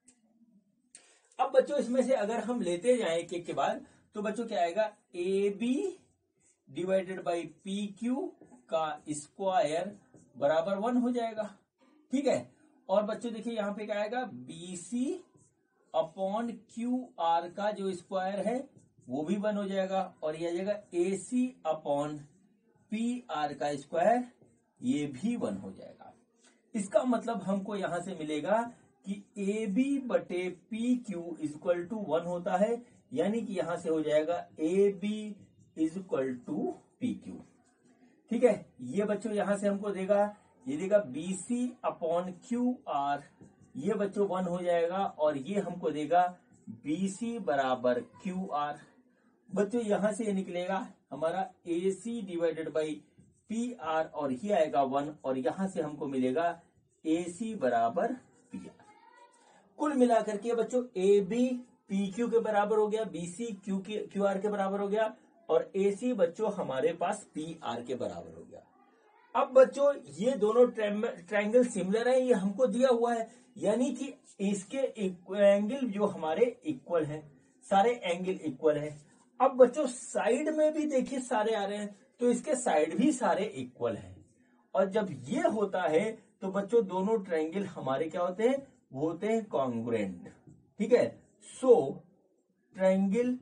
A: अब बच्चों इसमें से अगर हम लेते जाएं एक एक के बाद, तो बच्चों क्या आएगा, A B divided by P Q का स्क्वायर बराबर वन हो जाएगा, ठीक है। और बच्चों देखिए यहां पे क्या आएगा, B C upon Q R का जो स्क्वायर है वो भी वन हो जाएगा, और ये आ जाएगा A C upon P R का स्क्वायर, ये भी वन हो जाएगा। इसका मतलब हमको यहां से मिलेगा कि ए बी बटे P Q is equal to one होता है, यानी कि यहां से हो जाएगा A B is equal to P Q, ठीक है। ये बच्चों यहां से हमको देगा, ये देगा B C upon Q R, ये बच्चों वन हो जाएगा, और ये हमको देगा बी सी बराबर क्यू आर। बच्चों यहां से ये निकलेगा हमारा A C divided by P R, और ये आएगा वन, और यहां से हमको मिलेगा ए सी बराबर पी आर। कुल मिलाकर के बच्चों ए बी पी क्यू के बराबर हो गया, बी सी क्यू के क्यू आर के बराबर हो गया, और ए सी बच्चों हमारे पास पी आर के बराबर हो गया। अब बच्चों ये दोनों ट्रायंगल सिमिलर है, ये हमको दिया हुआ है, यानी कि इसके एंगल जो हमारे इक्वल है, सारे एंगल इक्वल है। अब बच्चों साइड में भी देखिए सारे आ रहे हैं, तो इसके साइड भी सारे इक्वल हैं, और जब ये होता है तो बच्चों दोनों ट्रायंगल हमारे क्या होते हैं, वो होते हैं कॉन्ग्रुएंट। ठीक है, so triangle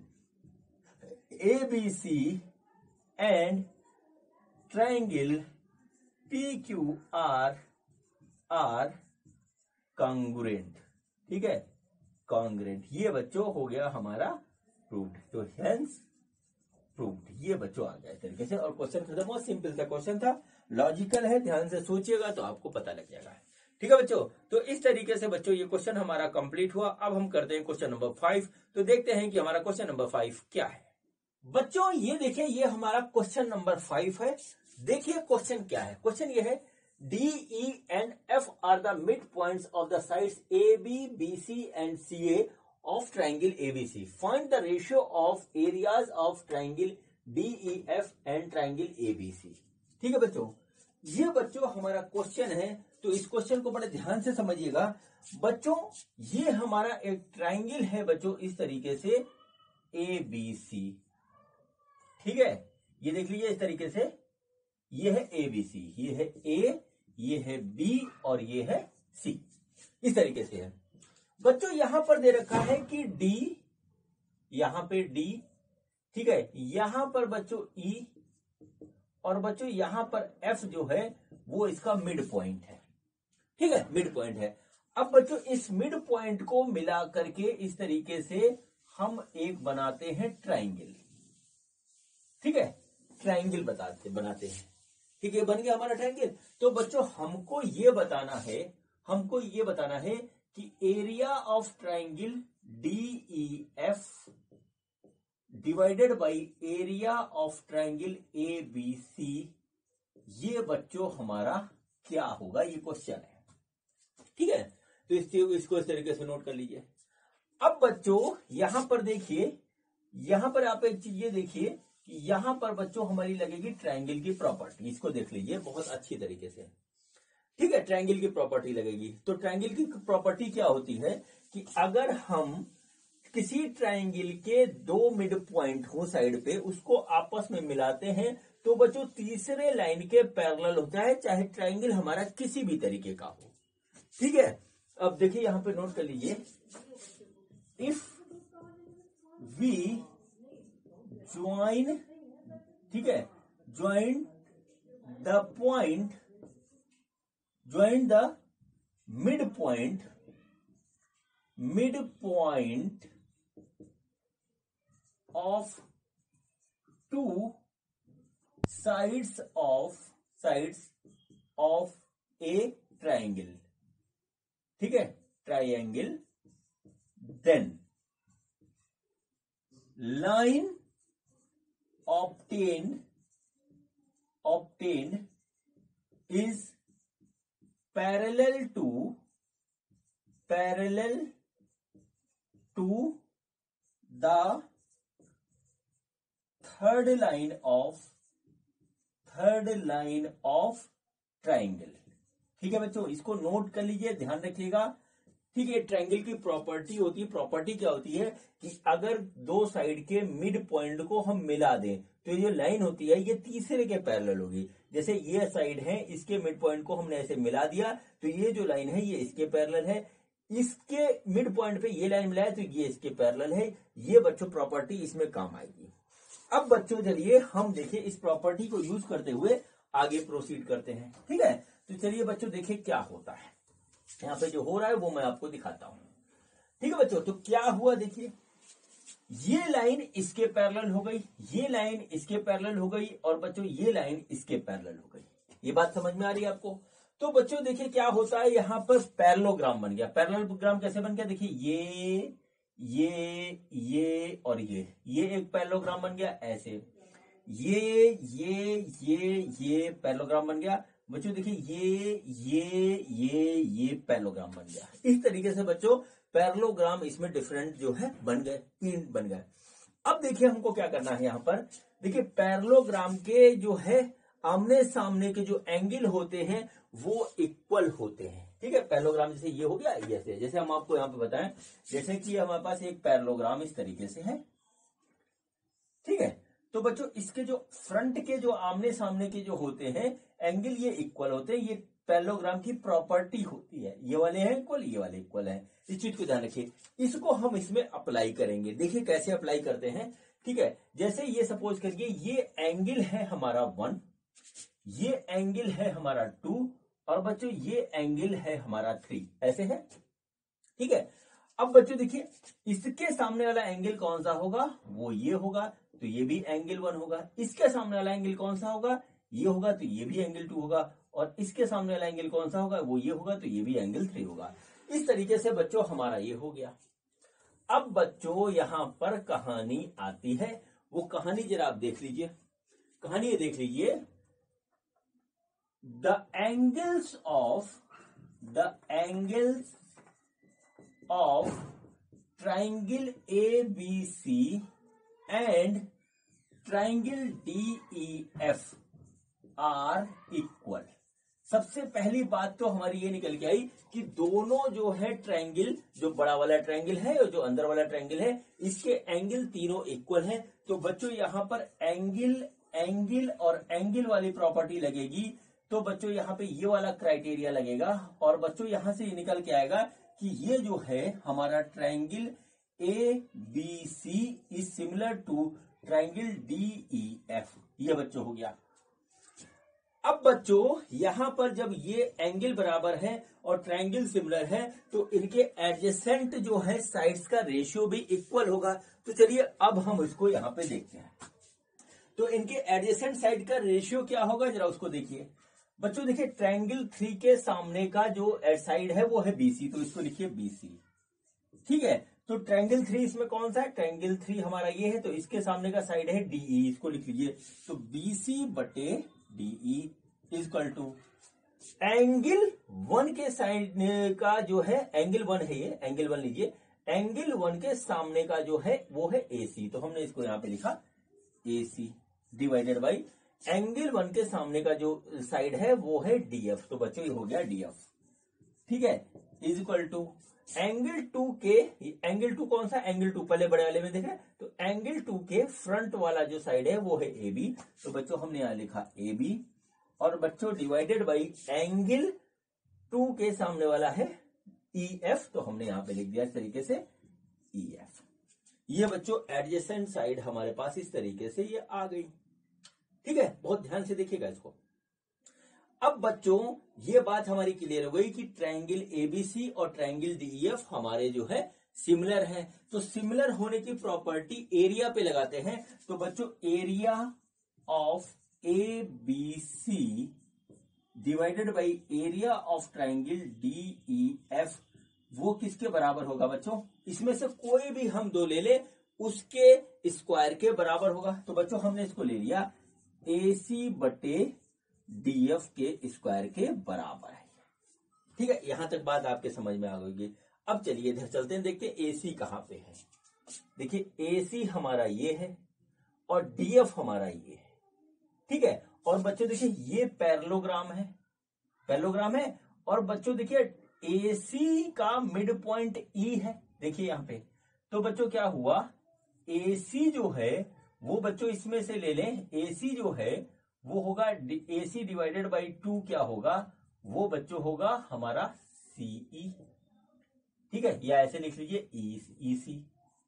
A: A B C and triangle P Q R are congruent. ठीक है, कॉन्ग्रुएंट, ये बच्चों हो गया हमारा प्रूव्ड, तो हेंस प्रूव्ड, ये बच्चों आ गया इस तरीके से। और क्वेश्चन खत्म, बहुत सिंपल सा क्वेश्चन था, लॉजिकल है, ध्यान से सोचिएगा तो आपको पता लग जाएगा। ठीक है बच्चों, तो इस तरीके से बच्चों ये क्वेश्चन हमारा कंप्लीट हुआ। अब हम करते हैं क्वेश्चन नंबर फाइव, तो देखते हैं कि हमारा क्वेश्चन नंबर फाइव क्या है। बच्चों ये देखिए, ये हमारा क्वेश्चन नंबर फाइव है। देखिए क्वेश्चन क्या है, क्वेश्चन ये है D E and F are the mid points of the sides A B B C and C A of triangle A B C. Find the ratio of areas of triangle D E F and triangle A B C. ठीक है बच्चों, ये बच्चों हमारा question है, तो इस question को बड़े ध्यान से समझिएगा बच्चों। ये हमारा एक ट्रायंगल है बच्चों, इस तरीके से A B C। ठीक है, ये देख लीजिए इस तरीके से, ये है A B C, ये है A, ये है B और ये है C, इस तरीके से है बच्चों। यहां पर दे रखा है कि D, यहां पे D, ठीक है, यहां पर बच्चों E, और बच्चों यहां पर F जो है वो इसका मिड पॉइंट है। ठीक है, मिड पॉइंट है। अब बच्चों इस मिड पॉइंट को मिला करके इस तरीके से हम एक बनाते हैं ट्रायंगल। ठीक है, ट्रायंगल बताते बनाते हैं। ठीक है, बन गया हमारा ट्रायंगल। तो बच्चों हमको ये बताना है, हमको ये बताना है कि area of triangle D E F divided by area of triangle A B C, ये बच्चों हमारा क्या होगा, ये क्वेश्चन है। ठीक है, तो इस, इसको इस तरीके से नोट कर लीजिए। अब बच्चों यहां पर देखिए, यहां पर आप एक चीज ये देखिए कि यहां पर बच्चों हमारी लगेगी ट्रायंगल की प्रॉपर्टी, इसको देख लीजिए बहुत अच्छी तरीके से। ठीक है, ट्रायंगल की प्रॉपर्टी लगेगी। तो ट्रायंगल की प्रॉपर्टी क्या होती है कि अगर हम किसी ट्रायंगल के दो मिड पॉइंट हो साइड पे, उसको आपस में मिलाते हैं तो बच्चों तीसरे लाइन के पैरेलल होता है, चाहे ट्रायंगल हमारा किसी भी तरीके का हो। ठीक है, अब देखिए यहां पे नोट कर लीजिए, इफ वी ज्वाइन, ठीक है, join the point, join the midpoint, midpoint of two sides of sides of a triangle. ठीक है, triangle, then line obtained obtained is parallel to parallel to the third line of third line of triangle। ठीक है बच्चों, इसको note कर लीजिए, ध्यान रखिएगा। ठीक है, ट्रायंगल की प्रॉपर्टी होती है, प्रॉपर्टी क्या होती है कि अगर दो साइड के मिड पॉइंट को हम मिला दें तो ये लाइन होती है ये तीसरे के पैरेलल होगी। जैसे ये साइड है, इसके मिड पॉइंट को हमने ऐसे मिला दिया तो ये जो लाइन है ये इसके पैरेलल है, इसके मिड पॉइंट पे ये लाइन मिलाए तो ये इसके पैरेलल है। ये बच्चों प्रॉपर्टी इसमें काम आएगी। अब बच्चों चलिए हम देखिए इस प्रॉपर्टी को यूज करते हुए आगे प्रोसीड करते हैं। ठीक है, तो चलिए बच्चों देखिए क्या होता है, यहाँ पे जो हो रहा है वो मैं आपको दिखाता हूं। ठीक है बच्चों, तो क्या हुआ देखिए, ये लाइन इसके पैरेलल हो गई, ये लाइन इसके पैरेलल हो गई, और बच्चों ये लाइन इसके पैरेलल हो गई। ये बात समझ में आ रही है आपको? तो बच्चों देखिए क्या होता है, यहाँ पर पैरेललोग्राम बन गया। पैरेललोग्राम कैसे बन गया, देखिए ये ये ये और ये ये एक पैरेललोग्राम बन गया ऐसे, ये ये ये ये पैरेललोग्राम बन गया बच्चों। देखिए ये ये ये ये पैरेललोग्राम बन गया। इस तरीके से बच्चों पैरेललोग्राम इसमें डिफरेंट जो है बन गए, तीन बन गए। अब देखिए हमको क्या करना है यहाँ पर। देखिए पैरेललोग्राम के जो है आमने सामने के जो एंगल होते हैं वो इक्वल होते हैं। ठीक है, पैरेललोग्राम जैसे ये हो गया, जैसे जैसे हम आपको यहाँ पे बताएं, जैसे कि हमारे पास एक पैरेललोग्राम इस तरीके से है। ठीक है, तो बच्चों इसके जो फ्रंट के जो आमने सामने के जो होते हैं एंगल ये इक्वल होते हैं। ये पैरेललोग्राम की प्रॉपर्टी होती है। ये वाले हैं इक्वल, ये वाले इक्वल है। इस चीज को ध्यान रखिए। इसको हम इसमें अप्लाई करेंगे। देखिए कैसे अप्लाई करते हैं। ठीक है, जैसे ये सपोज करिए ये एंगल है हमारा वन, ये एंगल है हमारा टू, और बच्चों ये एंगल है हमारा थ्री, ऐसे है। ठीक है, अब बच्चों देखिए इसके सामने वाला एंगल कौन सा होगा, वो ये होगा, तो ये भी एंगल वन होगा। इसके सामने वाला एंगल कौन सा होगा, ये होगा, तो ये भी एंगल टू होगा। और इसके सामने वाला एंगल कौन सा होगा, वो ये होगा, तो ये भी एंगल थ्री होगा। इस तरीके से बच्चों हमारा ये हो गया। अब बच्चों यहां पर कहानी आती है। वो कहानी जरा आप देख लीजिए। कहानी ये देख लीजिए, the angles of the angles of triangle A B C and triangle D E F are equal. सबसे पहली बात तो हमारी ये निकल के आई कि दोनों जो है ट्रायंगल, जो बड़ा वाला ट्रायंगल है और जो अंदर वाला ट्रायंगल है, इसके एंगल तीनों इक्वल हैं। तो बच्चों यहां पर एंगल एंगल और एंगल वाली प्रॉपर्टी लगेगी। तो बच्चों यहां पे ये वाला क्राइटेरिया लगेगा। और बच्चों यहां से ये निकल के आएगा कि ये जो है हमारा triangle A B C is similar to triangle D E F. ये बच्चों हो गया। अब बच्चों यहां पर जब ये एंगल बराबर है और ट्रायंगल सिमिलर है तो इनके एडजेसेंट जो है साइड्स का रेशियो भी इक्वल होगा। तो चलिए अब हम इसको यहां पे देखते हैं। तो इनके एडजेसेंट साइड का रेशियो क्या होगा, जरा उसको देखिए। बच्चों देखिए ट्रायंगल थ्री के सामने का जो साइड है वो है बीसी, तो इसको लिखिए बीसी। ठीक है, तो ट्रायंगल थ्री इसमें कौन सा है, ट्रायंगल थ्री हमारा ये है, तो इसके सामने का साइड है डीई, इसको लिख लीजिए। तो बीसी बटे DE equal to angle one के साइड का जो है, एंगल वन है ये, एंगल वन लीजिए, एंगल वन के सामने का जो है वो है एसी, तो हमने इसको यहां पे लिखा AC divided by angle one के सामने का जो साइड है वो है डीएफ। तो बच्चों ये हो गया डीएफ। ठीक है, is equal to angle two के, एंगल टू कौन सा, एंगल टू पहले बड़े वाले में देख रहे हैं, तो एंगल टू के फ्रंट वाला जो साइड है वो है ए बी। तो बच्चों हमने यहां लिखा ए बी, और बच्चों डिवाइडेड बाई एंगल टू के सामने वाला है ई एफ, तो हमने यहां पे लिख दिया इस तरीके से ई एफ। ये बच्चों एडजेसेंट साइड हमारे पास इस तरीके से ये आ गई। ठीक है, बहुत ध्यान से देखिएगा इसको। अब बच्चों ये बात हमारी क्लियर हो गई कि ट्रायंगल एबीसी और ट्रायंगल डीईएफ हमारे जो है सिमिलर है। तो सिमिलर होने की प्रॉपर्टी एरिया पे लगाते हैं। तो बच्चों area of A B C divided by area of triangle DEF वो किसके बराबर होगा बच्चों, इसमें से कोई भी हम दो ले ले उसके स्क्वायर के बराबर होगा। तो बच्चों हमने इसको ले लिया ए सी बटे डीएफ के स्क्वायर के बराबर है। ठीक है, यहां तक बात आपके समझ में आ गई। अब चलिए इधर चलते हैं, देखते हैं एसी कहां पे है। देखिए एसी हमारा ये है और डीएफ हमारा ये है। ठीक है, और बच्चों देखिए ये पैरेललोग्राम है, पैरेललोग्राम है। और बच्चों देखिए एसी का मिड पॉइंट ई है, देखिए यहां पे। तो बच्चों क्या हुआ, एसी जो है वो बच्चों इसमें से ले लें, एसी जो है वो होगा एसी डिवाइडेड बाई टू, क्या होगा वो बच्चों होगा हमारा सीई। ठीक है, या ऐसे लिख लीजिए ईसी,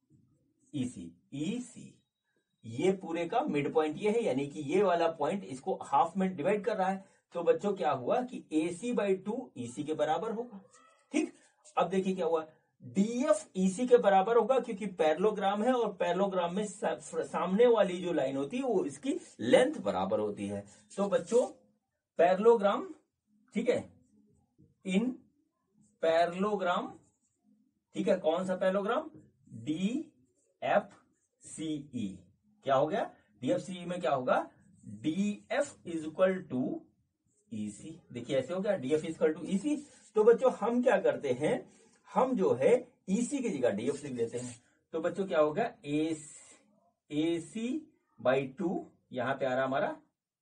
A: ईसी ईसी। ये पूरे का मिड पॉइंट ये है, यानी कि ये वाला पॉइंट इसको हाफ में डिवाइड कर रहा है। तो बच्चों क्या हुआ कि एसी बाई टू ईसी के बराबर होगा। ठीक, अब देखिए क्या हुआ, डीएफ ईसी के बराबर होगा क्योंकि पैरेललोग्राम है और पैरेललोग्राम में सामने वाली जो लाइन होती है वो इसकी लेंथ बराबर होती है। तो बच्चों पैरेललोग्राम, ठीक है, इन पैरेललोग्राम, ठीक है, कौन सा parallelogram, D F C E. क्या हो गया? डी एफ सी ई में क्या होगा? D F is equal to E C. देखिए ऐसे हो गया, D F is equal to E C. तो बच्चों हम क्या करते हैं, हम जो है ई सी की जगह डी एफ लिख देते हैं। तो बच्चों क्या होगा? ए ए सी बाई टू, यहां पे आ रहा हमारा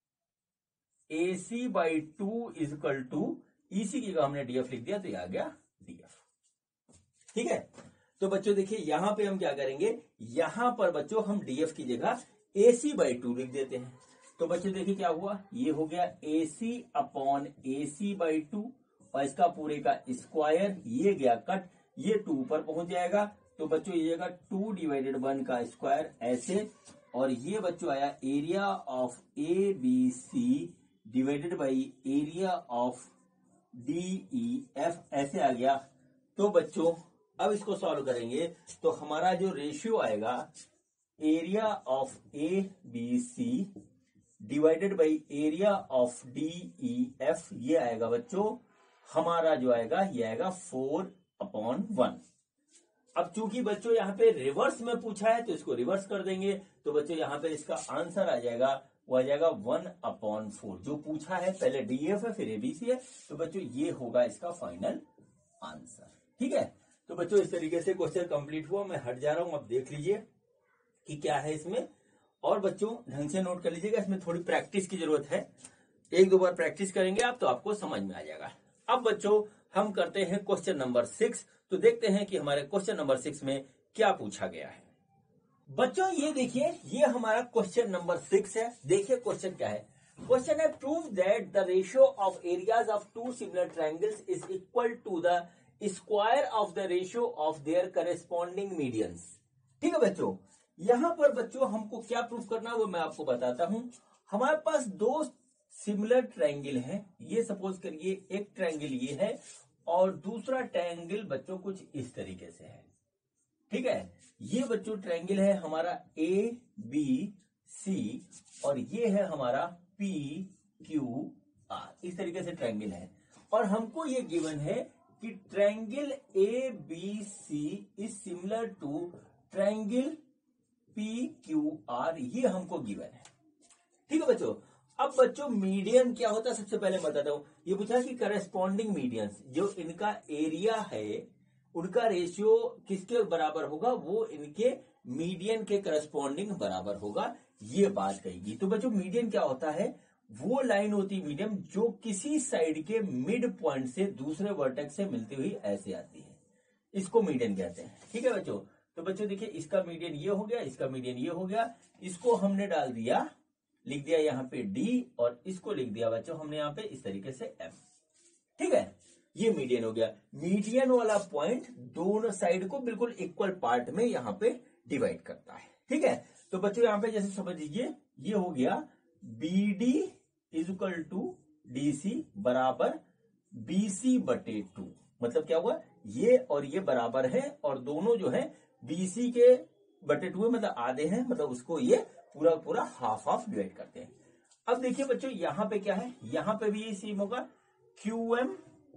A: A C by two is equal to E C की जगह हमने डी एफ लिख दिया, तो ये आ गया डी एफ। ठीक है, तो बच्चों देखिए यहां पे हम क्या करेंगे, यहां पर बच्चों हम डी एफ की जगह ए सी बाई टू लिख देते हैं। तो बच्चों देखिए क्या हुआ, ये हो गया A C upon A C by two, और इसका पूरे का स्क्वायर, ये गया कट, ये टू पर पहुंच जाएगा। तो बच्चों ये जगह टू डिवाइडेड वन का स्क्वायर ऐसे, और ये बच्चों आया area of A B C divided by area of D E F, ऐसे आ गया। तो बच्चों अब इसको सॉल्व करेंगे तो हमारा जो रेशियो आएगा area of A B C divided by area of D E F, ये आएगा बच्चों हमारा जो आएगा, ये आएगा फोर अपॉन वन। अब चूंकि बच्चों यहाँ पे रिवर्स में पूछा है तो इसको रिवर्स कर देंगे। तो बच्चों यहाँ पे इसका आंसर आ जाएगा, वो आ जाएगा वन अपॉन फोर। जो पूछा है पहले डी एफ है फिर एबीसी है, तो बच्चों ये होगा इसका फाइनल आंसर। ठीक है, तो बच्चों इस तरीके से क्वेश्चन कंप्लीट हुआ। मैं हट जा रहा हूं, अब देख लीजिए कि क्या है इसमें, और बच्चों ढंग से नोट कर लीजिएगा। इसमें थोड़ी प्रैक्टिस की जरूरत है, एक दो बार प्रैक्टिस करेंगे आप तो आपको समझ में आ जाएगा। अब बच्चों हम करते हैं क्वेश्चन नंबर सिक्स। तो देखते हैं कि हमारे क्वेश्चन नंबर सिक्स में क्या पूछा गया है। बच्चों ये देखिए, ये हमारा क्वेश्चन नंबर सिक्स है। देखिए क्वेश्चन क्या है। क्वेश्चन है prove that the ratio of areas of two similar triangles is equal to the square of the ratio of their corresponding medians. ठीक है बच्चों, यहां पर बच्चों हमको क्या प्रूव करना है वो मैं आपको बताता हूं। हमारे पास दो सिमिलर ट्रायंगल है, ये सपोज करिए एक ट्रायंगल ये है और दूसरा ट्रायंगल बच्चों कुछ इस तरीके से है। ठीक है, ये बच्चों ट्रायंगल है हमारा ए बी सी, और ये है हमारा पी क्यू आर, इस तरीके से ट्रायंगल है। और हमको ये गिवन है कि triangle A B C is similar to triangle P Q R, ये हमको गिवन है। ठीक है बच्चों, अब बच्चों मीडियन क्या होता है सबसे पहले बताता हूं। ये पूछा कि करेस्पॉन्डिंग मीडियंस, जो इनका एरिया है उनका रेशियो किसके बराबर होगा, वो इनके मीडियन के करस्पॉन्डिंग बराबर होगा, ये बात कहेगी। तो बच्चों मीडियन क्या होता है, वो लाइन होती है मीडियम जो किसी साइड के मिड पॉइंट से दूसरे वर्टेक्स से मिलती हुई ऐसे आती है, इसको मीडियन कहते हैं। ठीक है बच्चों, तो बच्चों देखिए इसका मीडियन ये हो गया, इसका मीडियन ये हो गया, इसको हमने डाल दिया, लिख दिया यहाँ पे डी, और इसको लिख दिया बच्चों हमने यहाँ पे इस तरीके से एम। ठीक है, ये मीडियन हो गया। मीडियन वाला पॉइंट दोनों साइड को बिल्कुल इक्वल पार्ट में यहाँ पे डिवाइड करता है। ठीक है, तो बच्चों यहाँ पे जैसे समझ लीजिए ये हो गया B D is equal to D C बराबर बी सी बटे टू। मतलब क्या हुआ, ये और ये बराबर है, और दोनों जो है बीसी के बटे टू मतलब आधे हैं, मतलब उसको ये पूरा पूरा हाफ हाफ डिवाइड करते हैं। अब देखिए बच्चों यहां पे क्या है, यहां पे भी ये सेम होगा, क्यू एम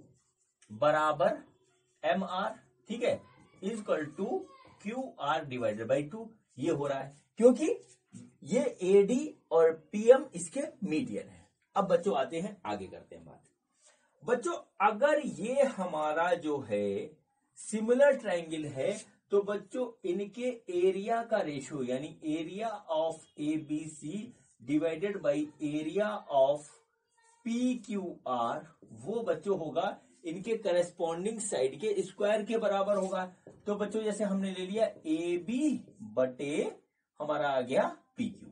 A: बराबर एम आर, ठीक है, is equal to Q R divided by two. ये हो रहा है क्योंकि ये एडी और पीएम इसके मीडियन है। अब बच्चों आते हैं आगे करते हैं बात। बच्चों अगर ये हमारा जो है सिमिलर ट्रायंगल है तो बच्चों इनके एरिया का रेशियो यानी area of A B C divided by area of P Q R, वो बच्चों होगा इनके करेस्पॉन्डिंग साइड के स्क्वायर के बराबर होगा। तो बच्चों जैसे हमने ले लिया ए बी बटे हमारा आ गया पी क्यू,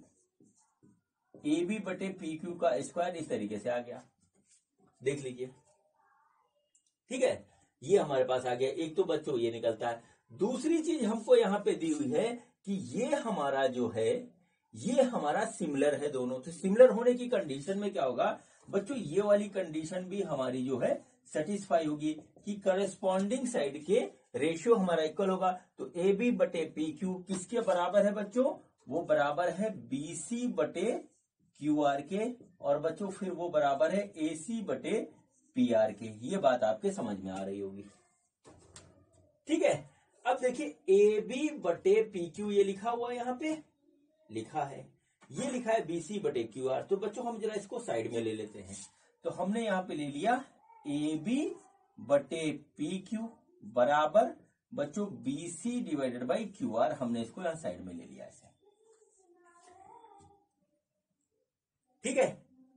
A: ए बी बटे पी क्यू का स्क्वायर इस तरीके से आ गया, देख लीजिए। ठीक है, ये हमारे पास आ गया। एक तो बच्चों ये निकलता है। दूसरी चीज हमको यहां पे दी हुई है कि ये हमारा जो है ये हमारा सिमिलर है दोनों। तो सिमिलर होने की कंडीशन में क्या होगा बच्चों, ये वाली कंडीशन भी हमारी जो है सेटिस्फाई होगी कि करस्पॉन्डिंग साइड के रेशियो हमारा इक्वल होगा। तो ए बी बटे पी क्यू किसके बराबर है बच्चों, वो बराबर है बी सी बटे क्यू आर के, और बच्चों फिर वो बराबर है ए सी बटे पी आर के। ये बात आपके समझ में आ रही होगी। ठीक है, अब देखिए ए बी बटे पी क्यू ये लिखा हुआ यहाँ पे लिखा है, ये लिखा है बी सी बटे क्यू आर। तो बच्चों हम जरा इसको साइड में ले लेते हैं। तो हमने यहाँ पे ले लिया ए बी बटे पी क्यू बराबर बच्चों B C divided by Q R. हमने इसको यहाँ साइड में ले लिया ऐसे, ठीक है।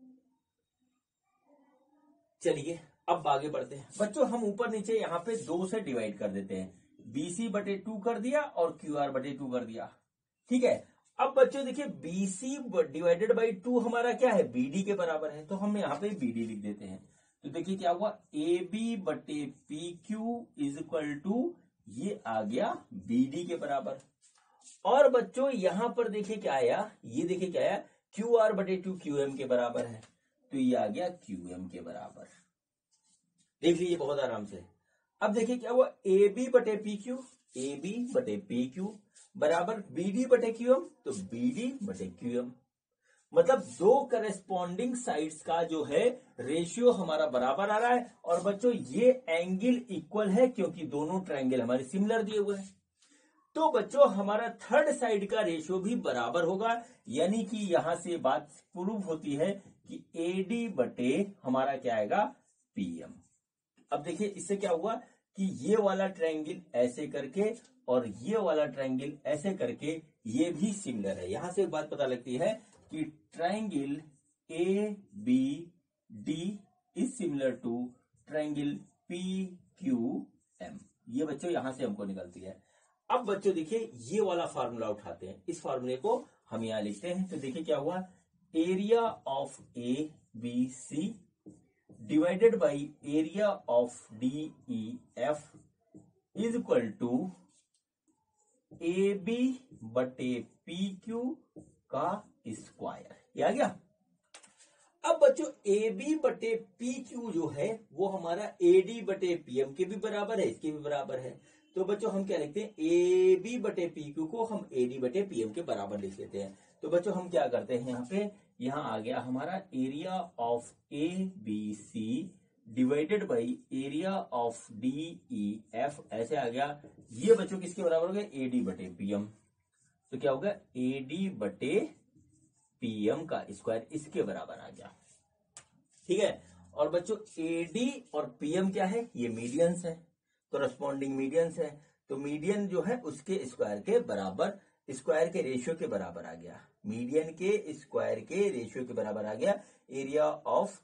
A: चलिए अब आगे बढ़ते हैं बच्चों। हम ऊपर नीचे यहाँ पे दो से डिवाइड कर देते हैं, बीसी बटे टू कर दिया और क्यू आर बटे टू कर दिया, ठीक है। अब बच्चों देखिए बीसी डिवाइडेड बाई टू हमारा क्या है, बीडी के बराबर है। तो हम यहाँ पे बीडी लिख देते हैं। तो देखिए क्या हुआ, ए बी बटे P Q is equal to ये आ गया बीडी के बराबर। और बच्चों यहां पर देखिए क्या आया, ये देखिए क्या आया, क्यू आर बटे टू क्यू एम के बराबर है। तो ये आ गया क्यू एम के बराबर। देख लीजिए बहुत आराम से। अब देखिए क्या हुआ, ए बी बटे पी क्यू, ए बी बटे पी क्यू बराबर बी डी बटे क्यू एम, तो बी डी बटे क्यू एम। मतलब दो करेस्पॉन्डिंग साइड्स का जो है रेशियो हमारा बराबर आ रहा है। और बच्चों ये एंगल इक्वल है क्योंकि दोनों ट्रायंगल हमारे सिमिलर दिए हुए हैं। तो बच्चों हमारा थर्ड साइड का रेशियो भी बराबर होगा, यानी कि यहां से बात प्रूव होती है कि एडी बटे हमारा क्या आएगा, पीएम। अब देखिए इससे क्या हुआ कि ये वाला ट्रायंगल ऐसे करके और ये वाला ट्रायंगल ऐसे करके ये भी सिमिलर है। यहां से एक बात पता लगती है कि triangle A B D is similar to triangle P Q M. ये बच्चों यहां से हमको निकलती है। अब बच्चों देखिए ये वाला फार्मूला उठाते हैं, इस फार्मूले को हम यहां लिखते हैं। तो देखिए क्या हुआ, area of A B C divided by area of D E F is equal to A B बटे पी क्यू का स्क्वायर। ये आ गया। अब बच्चों ए बी बटे पी क्यू जो है वो हमारा ए डी बटे पी एम के भी बराबर है, इसके भी बराबर है। तो बच्चों हम क्या लिखते हैं, ए बी बटे पी क्यू को हम ए डी बटे पी एम के बराबर लिख लेते हैं। तो बच्चों हम क्या करते हैं, यहाँ पे यहाँ आ गया हमारा area of A B C divided by area of D E F, ऐसे आ गया। ये बच्चों किसके बराबर हो गया, ए डी बटे पी एम। तो क्या होगा, ए डी बटे पीएम का स्क्वायर इसके बराबर आ गया, ठीक है। और बच्चों एडी और पीएम क्या है, ये मीडियंस है, कोरस्पॉन्डिंग मीडियंस है। तो मीडियन जो है उसके स्क्वायर के बराबर, स्क्वायर के रेशियो के बराबर आ गया, मीडियन के स्क्वायर के रेशियो के बराबर आ गया एरिया ऑफ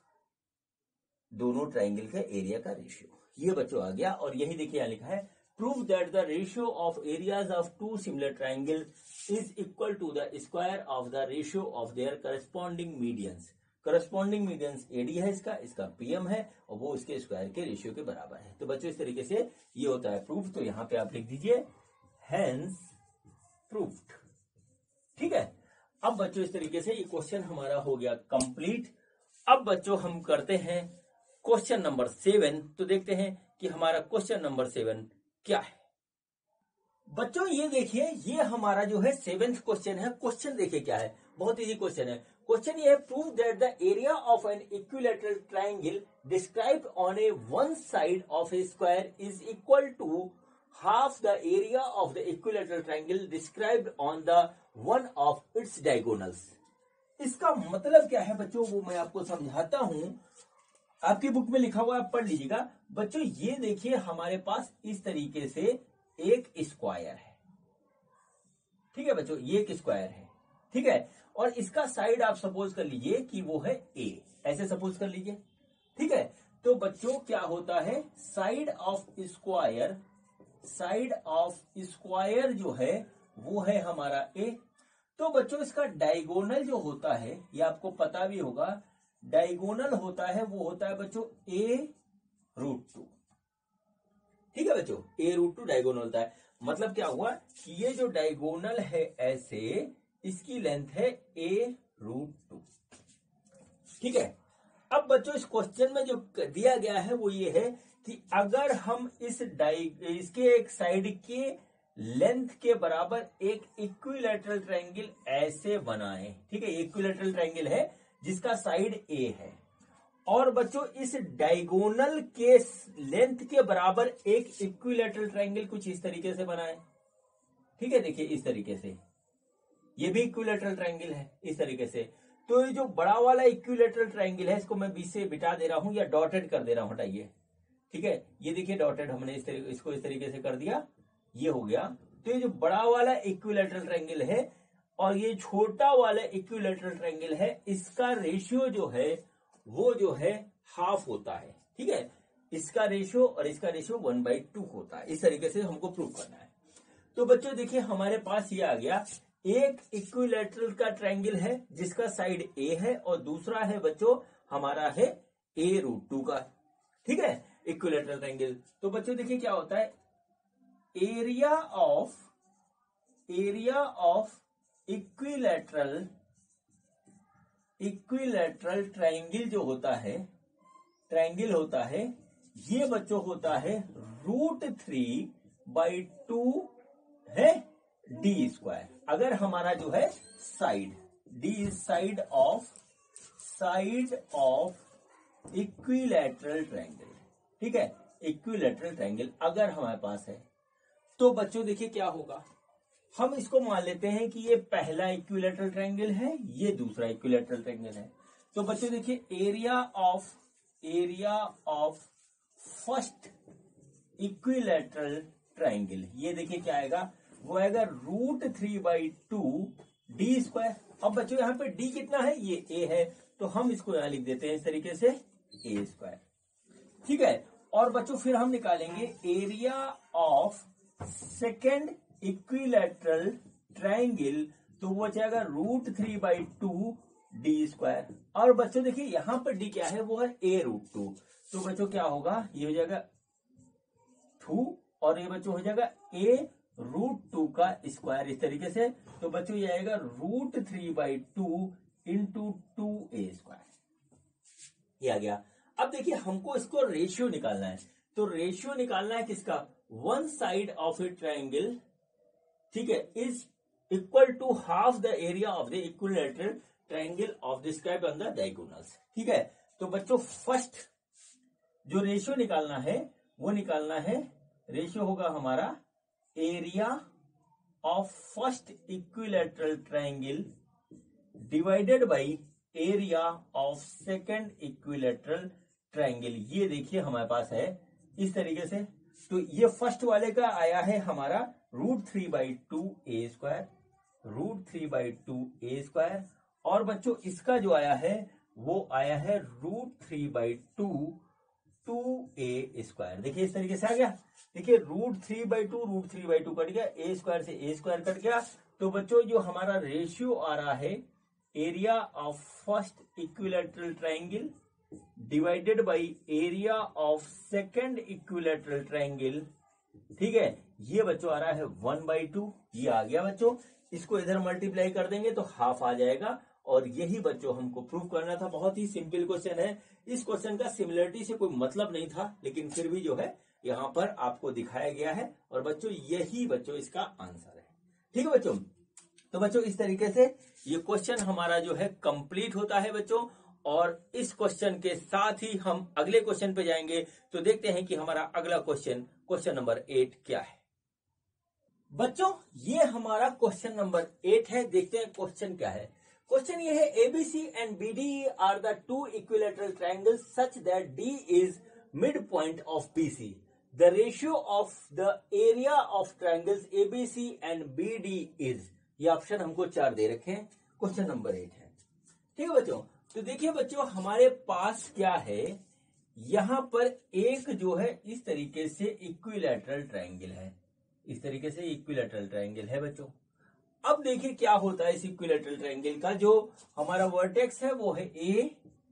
A: दोनों ट्राइंगल का एरिया का रेशियो। ये बच्चों आ गया। और यही देखिए यहां लिखा है, prove that the ratio of areas of two similar triangle is equal to the square of the ratio of their corresponding medians। corresponding medians A D है इसका, इसका P M है और वो इसके स्क्वायर के रेशियो के बराबर है। तो बच्चों इस तरीके से ये होता है प्रूफ। तो यहां पे आप लिख दीजिए hence proved, ठीक है। अब बच्चों इस तरीके से ये क्वेश्चन हमारा हो गया कंप्लीट। अब बच्चों हम करते हैं क्वेश्चन नंबर सेवन। तो देखते हैं कि हमारा क्वेश्चन नंबर सेवन क्या है। बच्चों ये देखिए, ये हमारा जो है सेवेंथ क्वेश्चन है। क्वेश्चन देखिए क्या है, बहुत इजी क्वेश्चन है। क्वेश्चन ये है, prove that the area of an equilateral triangle described on a one side of a square is equal to half the area of the equilateral triangle described on the one of its diagonals. इसका मतलब क्या है बच्चों, वो मैं आपको समझाता हूं। आपकी बुक में लिखा हुआ है, आप पढ़ लीजिएगा। बच्चों ये देखिए हमारे पास इस तरीके से एक स्क्वायर है, ठीक है बच्चों, ये एक स्क्वायर है, ठीक है। और इसका साइड आप सपोज कर लीजिए कि वो है ए, ऐसे सपोज कर लीजिए, ठीक है। तो बच्चों क्या होता है, side of square, side of square जो है वो है हमारा ए। तो बच्चों इसका डायगोनल जो होता है, ये आपको पता भी होगा, डायगोनल होता है वो होता है बच्चों ए रूट टू, ठीक है बच्चों, ए रूट टू डायगोनल होता है। मतलब क्या हुआ कि ये जो डायगोनल है ऐसे, इसकी लेंथ है ए रूट टू, ठीक है। अब बच्चों इस क्वेश्चन में जो दिया गया है वो ये है कि अगर हम इस डाइ इसके एक साइड के लेंथ के बराबर एक इक्विलैटरल ट्रायंगल ऐसे बनाएं, ठीक है, इक्विलैटरल ट्रायंगल है जिसका साइड ए है और बच्चों इस डायगोनल के लेंथ के बराबर एक इक्विलैटरल ट्रायंगल कुछ इस तरीके से बनाए। ठीक है, देखिए इस तरीके से, ये भी इक्विलैटरल ट्रायंगल है इस तरीके से। तो ये जो बड़ा वाला इक्विलैटरल ट्रायंगल है इसको मैं बीच से बिटा दे रहा हूं या डॉटेड कर दे रहा हूं, हटाइए। ठीक है, ये देखिए डॉटेड हमने इस तरीके इसको इस तरीके से कर दिया, ये हो गया। तो ये जो बड़ा वाला इक्विलैटरल ट्रायंगल है और ये छोटा वाला इक्विलैटरल ट्रायंगल है, इसका रेशियो जो है वो जो है हाफ होता है। ठीक है, इसका रेशियो और इसका रेशियो वन बाई टू होता है। इस तरीके से हमको प्रूव करना है। तो बच्चों देखिए हमारे पास ये आ गया, एक इक्विलैटरल का ट्रायंगल है जिसका साइड ए है और दूसरा है बच्चों हमारा है ए रूट टू का। ठीक है, इक्विलैटरल ट्रायंगल। तो बच्चों देखिए क्या होता है, area of area of equilateral equilateral triangle जो होता है ट्रायंगल होता है ये बच्चों होता है रूट थ्री बाई टू है डी स्क्वायर। अगर हमारा जो है side D is side of side of equilateral triangle. ठीक है, इक्विलैटरल ट्रायंगल अगर हमारे पास है तो बच्चों देखिए क्या होगा, हम इसको मान लेते हैं कि ये पहला इक्विलैटरल ट्रायंगल है, ये दूसरा इक्विलैटरल ट्रायंगल है। तो बच्चों देखिए area of area of first equilateral triangle, ये देखिए क्या आएगा, वो आएगा root three by two D square. अब बच्चों यहाँ पे डी कितना है, ये ए है, तो हम इसको यहां लिख देते हैं इस तरीके से ए स्क्वायर। ठीक है, और बच्चों फिर हम निकालेंगे area of second equilateral triangle, तो वो जाएगा root three by two D square. और बच्चों देखिए यहां पर डी क्या है, वो है ए रूट टू। तो बच्चों क्या होगा, ये हो जाएगा टू और ये बच्चों हो जाएगा ए रूट टू का स्क्वायर इस तरीके से। तो बच्चों ये आएगा root three by two into two A square, ये आ गया। अब देखिए हमको इसको रेशियो निकालना है, तो रेशियो निकालना है किसका, one side of a triangle, ठीक है, is equal to half the area of the equilateral triangle of describe on the diagonals. ठीक है, तो बच्चों फर्स्ट जो रेशियो निकालना है वो निकालना है, रेशियो होगा हमारा area of first equilateral triangle divided by area of second equilateral triangle. ये देखिए हमारे पास है इस तरीके से। तो ये फर्स्ट वाले का आया है हमारा root three by two A square, root three by two A square. और बच्चों इसका जो आया है वो आया है root three by two two A square. देखिए इस तरीके से आ गया। देखिए root three by two root three by two cut गया, ए स्क्वायर से ए स्क्वायर कट गया। तो बच्चों जो हमारा रेशियो आ रहा है area of first equilateral triangle divided by area of second equilateral triangle, ठीक है, ये बच्चों आ रहा है वन बाई टू। ये आ गया बच्चों, इसको इधर मल्टीप्लाई कर देंगे तो हाफ आ जाएगा। और यही बच्चों हमको प्रूव करना था। बहुत ही सिंपल क्वेश्चन है। इस क्वेश्चन का सिमिलरिटी से कोई मतलब नहीं था, लेकिन फिर भी जो है यहाँ पर आपको दिखाया गया है। और बच्चों यही बच्चों इसका आंसर है। ठीक है बच्चों, तो बच्चों इस तरीके से ये क्वेश्चन हमारा जो है कंप्लीट होता है बच्चों। और इस क्वेश्चन के साथ ही हम अगले क्वेश्चन पे जाएंगे। तो देखते हैं कि हमारा अगला क्वेश्चन क्वेश्चन नंबर एट क्या है। बच्चों ये हमारा क्वेश्चन नंबर एट है। देखते हैं क्वेश्चन क्या है। क्वेश्चन ये है, ABC and BD are the two equilateral triangles such that D is mid point of BC. The ratio of the area of triangles ABC and BD is. ये option हमको चार दे रखे हैं। क्वेश्चन नंबर एट है। ठीक है बच्चों, तो देखिए बच्चों हमारे पास क्या है, यहां पर एक जो है इस तरीके से इक्विलैटरल ट्रायंगल है। इस तरीके से इक्विलैटरल ट्रायंगल है बच्चों। अब देखिए क्या होता है इस इक्विलैटरल ट्रायंगल का, जो हमारा वर्टेक्स है वो है ए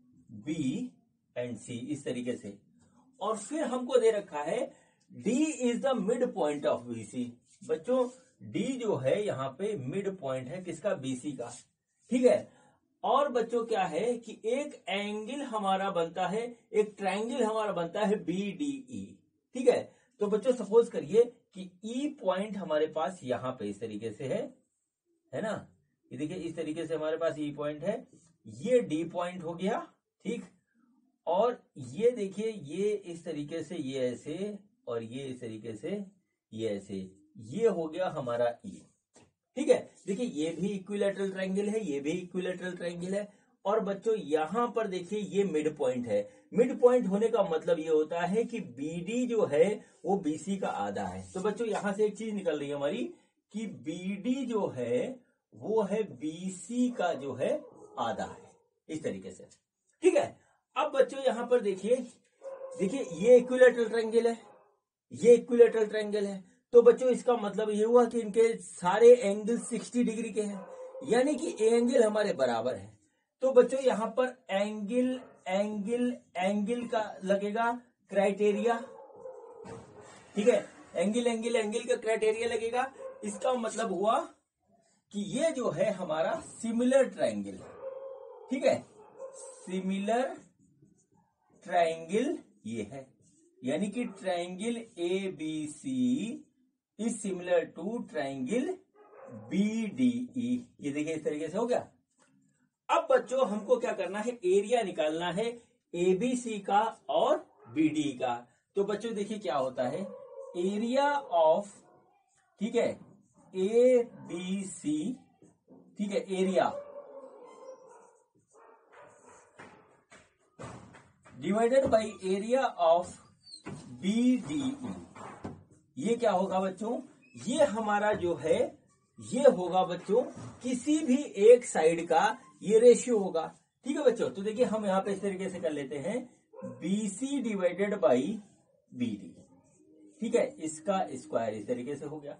A: बी एंड सी इस तरीके से। और फिर हमको दे रखा है D is the mid point of BC. बच्चों डी जो है यहाँ पे मिड पॉइंट है किसका, बीसी का। ठीक है, और बच्चों क्या है कि एक एंगल हमारा बनता है, एक ट्रायंगल हमारा बनता है बी डी ई। ठीक है, तो बच्चों सपोज करिए कि ई पॉइंट हमारे पास यहां पे इस तरीके से है, है ना। ये देखिए इस तरीके से हमारे पास ई पॉइंट है, ये डी पॉइंट हो गया। ठीक, और ये देखिए ये इस तरीके से, ये ऐसे, और ये इस तरीके से, ये ऐसे, ये हो गया हमारा ई। ठीक है, देखिए ये भी इक्विलैटरल ट्रायंगल है, ये भी इक्विलैटरल ट्रायंगल है। और बच्चों यहां पर देखिए ये मिड पॉइंट है। मिड पॉइंट होने का मतलब ये होता है कि बीडी जो है वो बीसी का आधा है। तो बच्चों यहां से एक चीज निकल रही है हमारी कि बीडी जो है वो है बीसी का जो है आधा है, इस तरीके से। ठीक है, अब बच्चों यहां पर देखिए, देखिए ये इक्विलैटरल ट्रायंगल है, ये इक्विलैटरल ट्रायंगल है। तो बच्चों इसका मतलब ये हुआ कि इनके सारे एंगल साठ डिग्री के हैं, यानी कि एंगल हमारे बराबर है। तो बच्चों यहां पर एंगल एंगल एंगल का लगेगा क्राइटेरिया। ठीक है, एंगल एंगल एंगल का क्राइटेरिया लगेगा। इसका मतलब हुआ कि ये जो है हमारा सिमिलर ट्रायंगल। ठीक है, सिमिलर ट्रायंगल ये है, यानी कि triangle A B C is similar to triangle B D E. ये देखिए इस तरीके से हो गया। अब बच्चों हमको क्या करना है, एरिया निकालना है एबीसी का और बीडी का। तो बच्चों देखिए क्या होता है, एरिया ऑफ, ठीक है, ए बी सी, ठीक है, area divided by area of B D E. ये क्या होगा बच्चों, ये हमारा जो है ये होगा बच्चों किसी भी एक साइड का ये रेशियो होगा। ठीक है बच्चों, तो देखिए हम यहां पे इस तरीके से कर लेते हैं, बीसी डिवाइडेड बाई बीडी। ठीक है, इसका स्क्वायर इस तरीके से हो गया।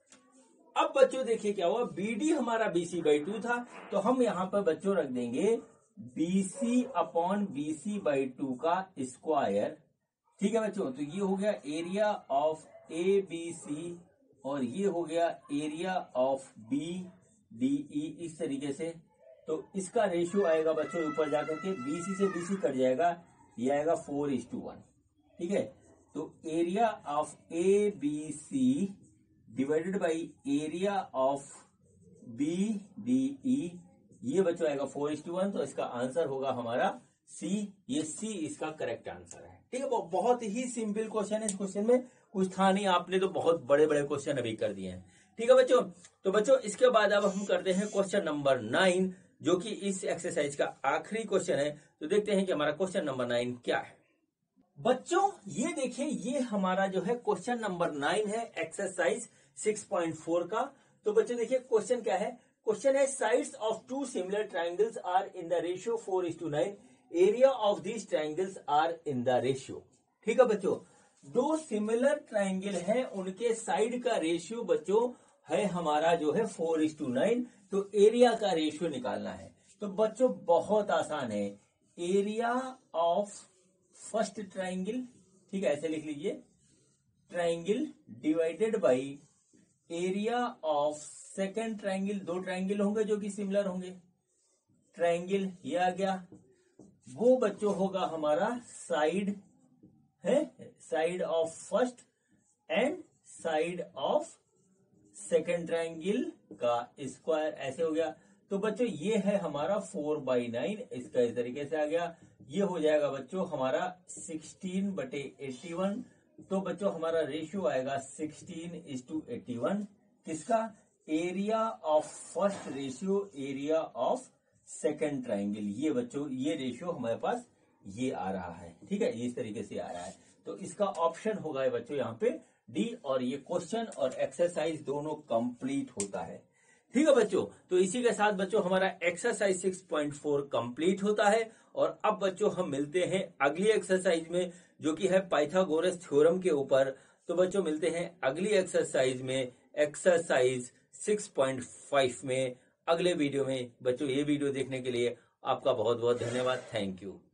A: अब बच्चों देखिए क्या हुआ, बीडी हमारा बीसी बाई टू था, तो हम यहां पर बच्चों रख देंगे BC upon BC by two का स्क्वायर। ठीक है बच्चों, तो ये हो गया area of A B C, और ये हो गया area of B D E, इस तरीके से। तो इसका रेशियो आएगा बच्चों ऊपर जाकर के, बीसी से बीसी कट जाएगा, ये आएगा फोर इज टू वन। ठीक है, तो area of A B C divided by area of B D E, ये बच्चों आएगा फोर इज टू वन। तो इसका आंसर होगा हमारा सी, ये सी इसका करेक्ट आंसर है। ठीक है, बहुत ही सिंपल क्वेश्चन है। इस क्वेश्चन में कुछ था नहीं, आपने तो बहुत बड़े बड़े क्वेश्चन अभी कर दिए हैं। ठीक है बच्चों, तो बच्चों इसके बाद अब हम करते हैं क्वेश्चन नंबर नाइन, जो कि इस एक्सरसाइज का आखिरी क्वेश्चन है। तो देखते हैं कि हमारा क्वेश्चन नंबर नाइन क्या है। बच्चों ये देखिए, ये हमारा जो है क्वेश्चन नंबर नाइन है एक्सरसाइज सिक्स पॉइंट फोर का। तो बच्चों देखिए क्वेश्चन क्या है, क्वेश्चन है sides of two similar triangles are in the ratio four is to nine, area of these triangles are in the ratio. ठीक है बच्चों, दो सिमिलर ट्रायंगल हैं, उनके साइड का रेशियो बच्चों है हमारा जो है फोर इज टू नाइन। तो एरिया का रेशियो निकालना है। तो बच्चों बहुत आसान है, एरिया ऑफ फर्स्ट ट्रायंगल, ठीक है ऐसे लिख लीजिए, triangle divided by area of second triangle. दो ट्रायंगल होंगे जो कि सिमिलर होंगे, ट्रायंगल ये आ गया, वो बच्चों होगा हमारा साइड है, side of first and side of second triangle का स्क्वायर, ऐसे हो गया। तो बच्चों ये है हमारा फोर बाई नाइन, इसका इस तरीके से आ गया। ये हो जाएगा बच्चों हमारा सिक्सटीन बटे एट्टी वन। तो बच्चों हमारा रेशियो आएगा sixteen is to eighty one, किसका, area of first ratio area of second triangle. ये बच्चों ये रेशियो हमारे पास ये आ रहा है। ठीक है, इस तरीके से आ रहा है। तो इसका ऑप्शन होगा बच्चों यहाँ पे डी, और ये क्वेश्चन और एक्सरसाइज दोनों कंप्लीट होता है। ठीक है बच्चों, तो इसी के साथ बच्चों हमारा exercise six point four complete होता है। और अब बच्चों हम मिलते हैं अगली एक्सरसाइज में, जो कि है पाइथागोरस थ्योरम के ऊपर। तो बच्चों मिलते हैं अगली एक्सरसाइज में, एक्सरसाइज सिक्स पॉइंट फाइव में, अगले वीडियो में। बच्चों ये वीडियो देखने के लिए आपका बहुत बहुत धन्यवाद। Thank you.